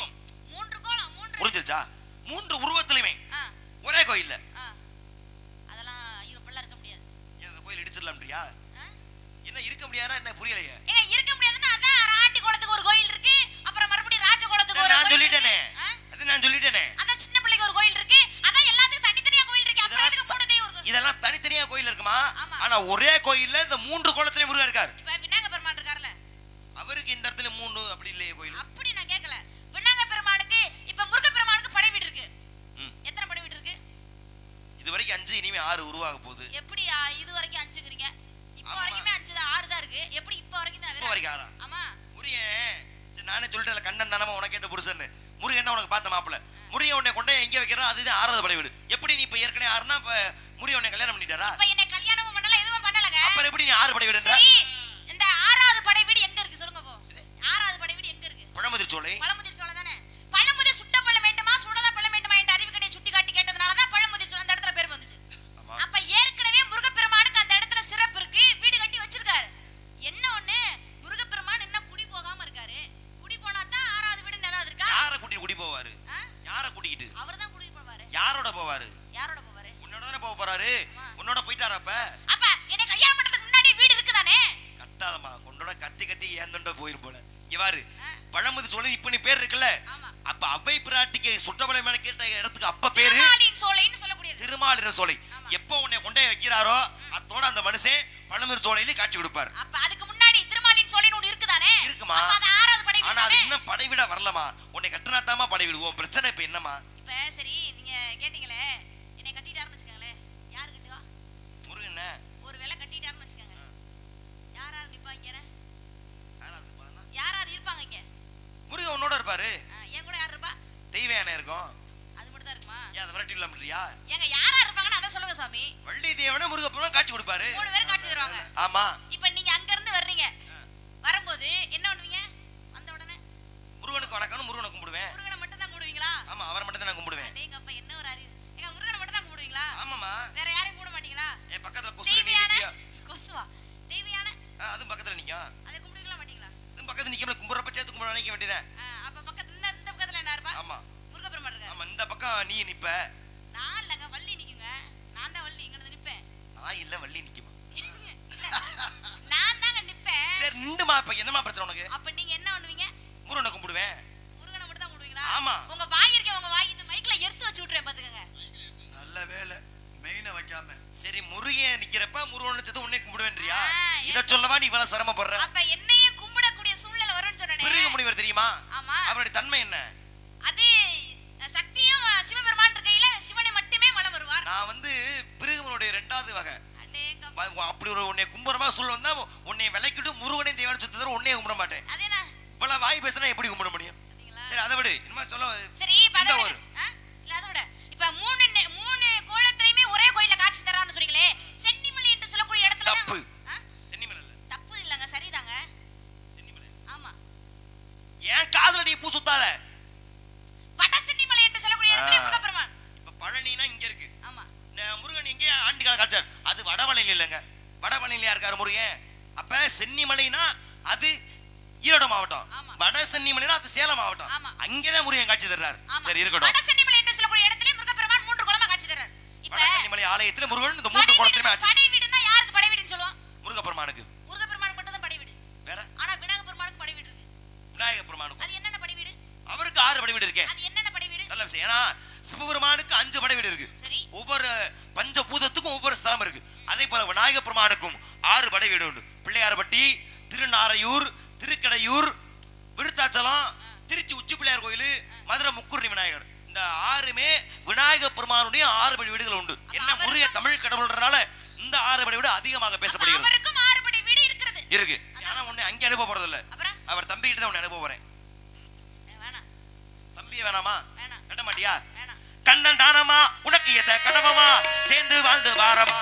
3 கோலம் 3 புரிஞ்சிருச்சா? 3 உருவத்திலுமே ஒரே கோயில்ல. அதெல்லாம் ஐரோப்பெல்லாம் இருக்க முடியாது. இந்த கோயில் இடிச்சிடலாம்ன்றியா? என்ன இருக்க முடியாதா? என்ன புரியலையே? ஏங்க இருக்க முடியாதுன்னா அதான் ஆண்டி கோலத்துக்கு ஒரு கோயில் இருக்கு, அப்புறம் மறுபடியும் ராஜ கோலத்துக்கு ஒரு நான் சொல்லிட்டேனே. அது நான் சொல்லிட்டேனே. அதான் சின்ன பிள்ளைக்கு ஒரு கோயில் இருக்கு, அதான் எல்லாத்துக்கும் தனித்தனியா கோயில் இருக்கு. அப்புறம் இதுக்கு மூணுதே ஒரு இதெல்லாம் தனித்தனியா கோயில் இருக்குமா? ஆனா ஒரே கோயில்ல இந்த 3 கோலத்திலே முருகன் இருக்காரு. இப்ப விநாயக பெருமான் இருக்கார்ல, அவருக்கு இந்த இடத்துல 3 அப்படி இல்லையே கோயில். அப்படி நான் கேட்கல. விநாயக பெருமானுக்கு இப்ப முருக பெருமானுக்கு படை வீடு இருக்கு. எத்தனை படை வீடு இருக்கு? இது வரைக்கும் 5, இனிமே 6 உருவாக போகுது. எப்படி இது வரைக்கும் 5ங்கறீங்க? இப்போ வரைக்குமே 5 தான், 6 தான் இருக்கு. எப்படி இப்போ வரைக்கும் தான்? இப்போ வரைக்கும் 6. ஆமா. முருகன் நானே சொல்லிட்டேன், கண்ணன் தானமா உனக்கு ஏத்த புருஷன். முருகன் தான் உனக்கு பார்த்த மாப்பிள்ள. முருகன் உன்னை கொண்டே எங்க வைக்கிறான், அதுதான் 6வது படை வீடு. எப்படி நீ இப்ப ஏற்கனவே 6னா இப்ப முருகன் உன்னை கல்யாணம் பண்ணிட்டாரா? இப்ப என்ன கல்யாணமும் பண்ணல, எதுவும் பண்ணலங்க. அப்புறம் எப்படி நீ 6 படை வீடுன்ற? சரி, இந்த 6வது படை வீடு எங்க இருக்கு சொல்லுங்க போ. 6வது படை வீடு எங்க இருக்கு? பழமுதிர்ச்சோலை. பழமுதிர்ச்சோலை தானே. பழமுதிர் சுட்ட பழம் வேண்டுமா சுடத பழம் வேண்டுமா என்ற அறிவுக்கணையை சுட்டி காட்டி கேட்டதனால தான் பழமுதிர்ச்சோலை அந்த இடத்துல பேர் வந்துச்சு. அப்ப ஏற்கனவே முருகப்பெருமானுக்கு அந்த இடத்துல சிறப்பு இருக்கு, வீடு கட்டி வச்சிருக்காரு. என்ன ஒண்ணு, முருகப்பெருமான் இன்னும் குடி போகாம இருக்காரு. குடி போனா தான் 6வது வீடுன்னு ஏதாவது இருக்கா? யாரை கூட்டிட்டு குடி போவாரு? யாரை கூட்டிட்டு? அவர்தான் குடி போவாரு. யாரோட போவாரு? யாரோட போவாரு? உன்னோட தானே போறாரு. உன்னோட போயிட்டாரா? அப்ப என்ன கல்யாணம் பண்றதுக்கு முன்னாடி வீடு இருக்குதானே? கத்தாதமா, கொண்டோட கத்தி கத்தி ஏந்தோட போயிரும் போல. இங்க பாரு, பழமுதிர்ச்சோலை இப்ப நீ பேர் இருக்குல்ல, அப்ப அவ்வை பிராட்டிக்கு சுட்டபலை மேல கேட்ட இடத்துக்கு அப்ப பேரு திருமாலின் சோலைன்னு சொல்லக்கூடியது. திருமாலின் சோலை. எப்போ உன்னை கொண்டே வைக்கிறாரோ அதோட அந்த மனுஷன் பழமுதிர்ச்சோலையில காட்சி கொடுப்பாரு. அப்ப அதுக்கு முன்னாடி திருமாலின் சோலைன்னு ஒன்னு இருக்குதானே? இருக்குமா? அப்ப அது 6வது படை வீடு. ஆனா அது இன்னும் படை விட வரலமா. உன்னை கட்டினாத்தாமா படை விடுவோம். பிரச்சனை இப்ப என்னமா? இப்ப சரி, நீங்க கேட்டீங்களே என்னை கட்டிட்டாருன்னு வச்சுக்கோங்களே, யாரு கட்டுவா? முருகன் ஒரு வேளை கட்டிட்டாருன்னு வச்சுக்கோங்க, யார் யார் நிப்பாங்க? யார் யார் இருப்பாங்க இங்க? முருகன் உன்னோட இருப்பாரு. என் கூட யார் இருப்பா? தெய்வயானை இருக்கும். அது மட்டும் தான் இருக்குமா? ஏன் அதை விரட்டி விடலாம்ன்றியா? ஏங்க யார் யார் இருப்பாங்கன்னு அத சொல்லுங்க சாமி. வள்ளி தேவனை முருகப்பெருமான் காட்சி கொடுப்பாரு. 3 பேர் காட்சி தருவாங்க. ஆமா. இப்போ நீங்க அங்க இருந்து வர்றீங்க, வரும்போது என்ன பண்ணுவீங்க? வந்த உடனே முருகனுக்கு வணக்கம்னு முருகனை கும்பிடுவேன். முருகனை மட்டும் தான் கும்பிடுவீங்களா? ஆமா, அவரை மட்டும் தான் நான் கும்பிடுவேன். டேங்க அப்ப என்ன ஒரு அறிவு. ஏங்க முருகனை மட்டும் தான் கும்பிடுவீங்களா? ஆமாமா. வேற யாரையும் கும்பிட மாட்டீங்களா? என் பக்கத்துல கொசுர நீ நிக்கியா? கொசுவா? தெய்வயான அதுவும் பக்கத்துல நிக்கும். அதை கும்பிடுவீங்களா மாட்டீங்களா? அதுவும் பக்கத்துல நிக்கணும். கும்பிடுறப்ப சேர்த்து கும்பிட நினைக்க வேண்டியதான். அப்ப பக்கத்துல இந்த பக்கத்துல என்ன இருப்பா? ஆமா, முருகப்பெருமான் இருக்காரு. ஆமா. இந்த பக்கம் நீ நிப்ப. நான் இல்லங்க, வள்ளி நிக்குங்க. நான் தான் வள்ளி இங்க வந்து நிப்பேன். நான் இல்ல, வள்ளி நிக்குமா? நான் தாங்க நிப்பேன். சரி நின்னுமா. இப்ப என்னமா பிரச்சனை உனக்கு? அப்ப நீங்க என்ன பண்ணுவீங்க? முருகனை கும்பிடுவேன். முருகனை மட்டும் தான் கும்பிடுவீங்களா? ஆமா. உங்க வாய் இருக்கே, உங்க வாய் இந்த மைக்ல எடுத்து வச்சு விட்டுறேன் பாத்துக்கங்க. நல்ல வேலை, மெயினை வைக்காம. சரி, முருகன் நிக்கிறப்ப முருகனை சேர்த்து உன்னை கும்பிடுவேன்றியா? இத சொல்லவா நீ இவ்வளவு சிரமப்படுற? அப்ப என்னையே கும்பிடக்கூடிய சூழ்நிலை வரும்னு சொன்னனே. பிருகு முனிவர் தெரியுமா? ஆமா. அவருடைய தன்மை என்ன? அது சக்தியும் சிவபெருமான் இருக்கையில சிவனை மட்டுமே வலம் வருவார். நான் பிருகுமனுடைய 2வது வகை. அடேங்கப்பா. அப்படி ஒரு உன்னை கும்புறமா சொல்ல வந்தா உன்னை விலைக்கிட்டு முருகனையும் தேவனை சுத்தி தவிர உன்னையே கும்பிட மாட்டேன். அதே நான் இவ்வளவு வாய் பேசினா எப்படி கும்பிட முடியும்? சரி, அதை விடு. இனிமே சொல்ல. சரி, இந்த ஒரு இல்ல அதை விட இப்ப 3 கோலத்திலயுமே ஒரே கோயில்ல காட்சி தரான்னு சொன்னீங்களே, சென்னிமலை என்று சொல்லக்கூடிய இடத்துல தப்பு. சென்னிமலை இல்ல. தப்பு இல்லங்க, சரிதாங்க. சென்னிமலை. ஆமா. ஏன் காதுல நீ பூ சுத்தாத? வட சென்னிமலை என்று சொல்லக்கூடிய இடத்துல முருகப்பெருமான். இப்ப பழனினா இங்க இருக்கு. ஆமா. முருகன் எங்கே ஆண்டி காட்சார்? அது வடவளையில இல்லங்க. வடவளையில இருக்காரு முருகன். அப்ப சென்னிமலைனா அது ஈரோடு மாவட்டம். வட சென்னிமலைனா அது சேலம் மாவட்டம். அங்கேதான் முருகன் காட்சி தர்றாரு. சரி, இருக்கட்டும். வட சென்னிமலை என்று சொல்லக்கூடிய இடத்துல முருகப்பெருமான் 3 கோலமா காட்சி தர்றாரு. இப்ப வட சென்னிமலை ஆலயத்துல முருகன் இந்த 3 கோலத்திலுமே ஆட்சி. படை வீடுனா யாருக்கு படை வீடுன்னு சொல்லுவோம்? முருகப்பெருமானுக்கு. முருகப்பெருமானுக்கு மட்டும் தான் படை வீடு. வேற? ஆனா விநாயக பெருமானுக்கு படை வீடு இருக்கு. விநாயக பெருமானுக்கு அது என்னென்ன படை வீடு? அவருக்கு 6 படை வீடு இருக்கு. அது என்னென்ன படை வீடு? நல்ல விஷயம். ஏன்னா சிவபெருமானுக்கு 5 படை வீடு இருக்கு. சரி. ஒவ்வொரு பஞ்சபூதத்துக்கும் ஒவ்வொரு ஸ்தலம் இருக்கு. அதே போல விநாயக பெருமானுக்கும் 6 படை வீடு உண்டு. பிள்ளையார்பட்டி, திருநாரையூர், திருக்கடையூர், விருத்தாச்சலம், திருச்சி உச்சி பிள்ளையார் கோயில், மதுரை முக்குருணி விநாயகர். இந்த 6மே விநாயக பெருமானுடைய 6 படை வீடுகள் உண்டு. என்ன முருக தமிழ் கடவுள்ன்றனால இந்த 6 படை விட அதிகமாக பேசப்படுகிறது. அவருக்கும் 6 படை வீடு இருக்கிறது. இருக்கு. ஆனா உன்னை அங்கே அனுப்ப போறது இல்ல. அவர் தம்பி கிட்ட தான் உன்னை அனுப்ப போறேன். வேணாம். தம்பியே வேணாமா? வேணாம். கட்ட மாட்டியா? வேணாம். கண்ணன் தானமா உனக்கு ஏத்த கடவமா சேர்ந்து வாழ்ந்து வாரமா.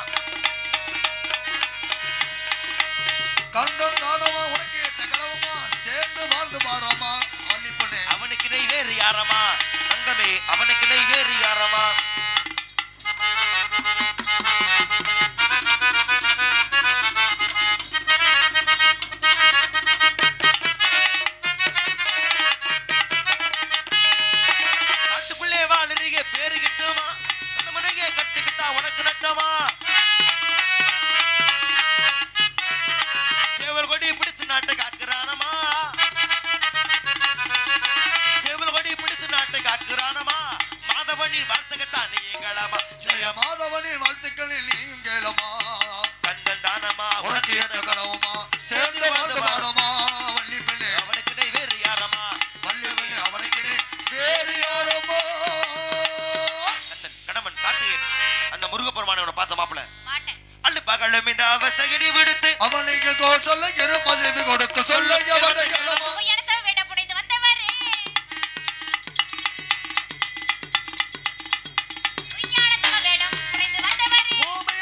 கண்ணன் தானமா உனக்கு ஏத்த கடவமா சேர்ந்து வாழ்ந்து வாரமா. அவனுக்கு இணை வேறு யாரமா தங்கமே, அவனுக்கு இணை வேறு யாரமா. காட்டுக்குள்ளே வாழறீங்க பேரு கிட்டுமா மனைಗೆ கட்டுக்கிட்டா உனக்கு நட்டமா. சேவல் கொடி பிடித்து நாட்டை காக்குறானமா, சேவல் கொடி பிடித்து நாட்டை காக்குறானமா. மாதவனின் வார்த்தகத்தான் நீங்களமா, ஜெய மாதவனின் வாழ்த்துக்களில் நீயும் கேளமா. கண்ணன் தானமா உனக்கு ஏத்த கடவுமா சேர்ந்து வாழ்ந்து வாரமா. வள்ளி பெண்ணே அவனுக்கு இணை வேறு யாரமா, வள்ளி பெண்ணே அவனுக்கு வேறு யாரமா. கண்ணன் கடமன் கார்த்திகேயன் அந்த முருகப்பெருமானை பார்த்த மாப்பிள்ள மாட்டேன். அள்ளு பகலும் இந்த அவஸ்தகிரி விடுத்து அவனுக்கு சொல்ல பதவி கொடுத்து சொல்ல கடமா. உயரத்தை விட புனைந்து வந்தவரே, உய்யானத்தவ வேடம் புனைந்து வந்தவரே.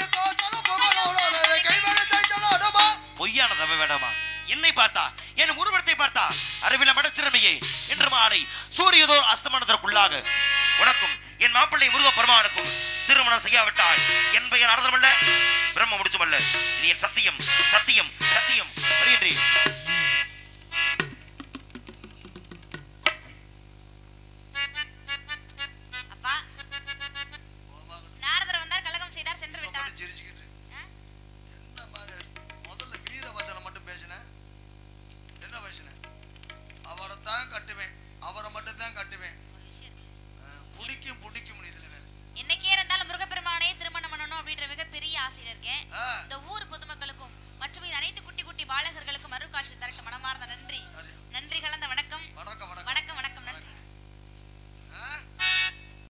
பொய்யான தவ வேண்டாமா. என்னை பார்த்தா என் உருவத்தை பார்த்தா அறிவில மடச்சிறமையே என்று மாலை சூரியதோர் அஸ்தமானதற்குள்ளாக உனக்கும் என் மாப்பிள்ளை முருக பெருமானுக்கும் திருமணம் செய்யாவிட்டால் என் பெயர் அர்த்தமல்ல பிரம்ம முடிச்சுமல்ல. இது என் சத்தியம் சத்தியம் சத்தியம் வருகின்றேன்.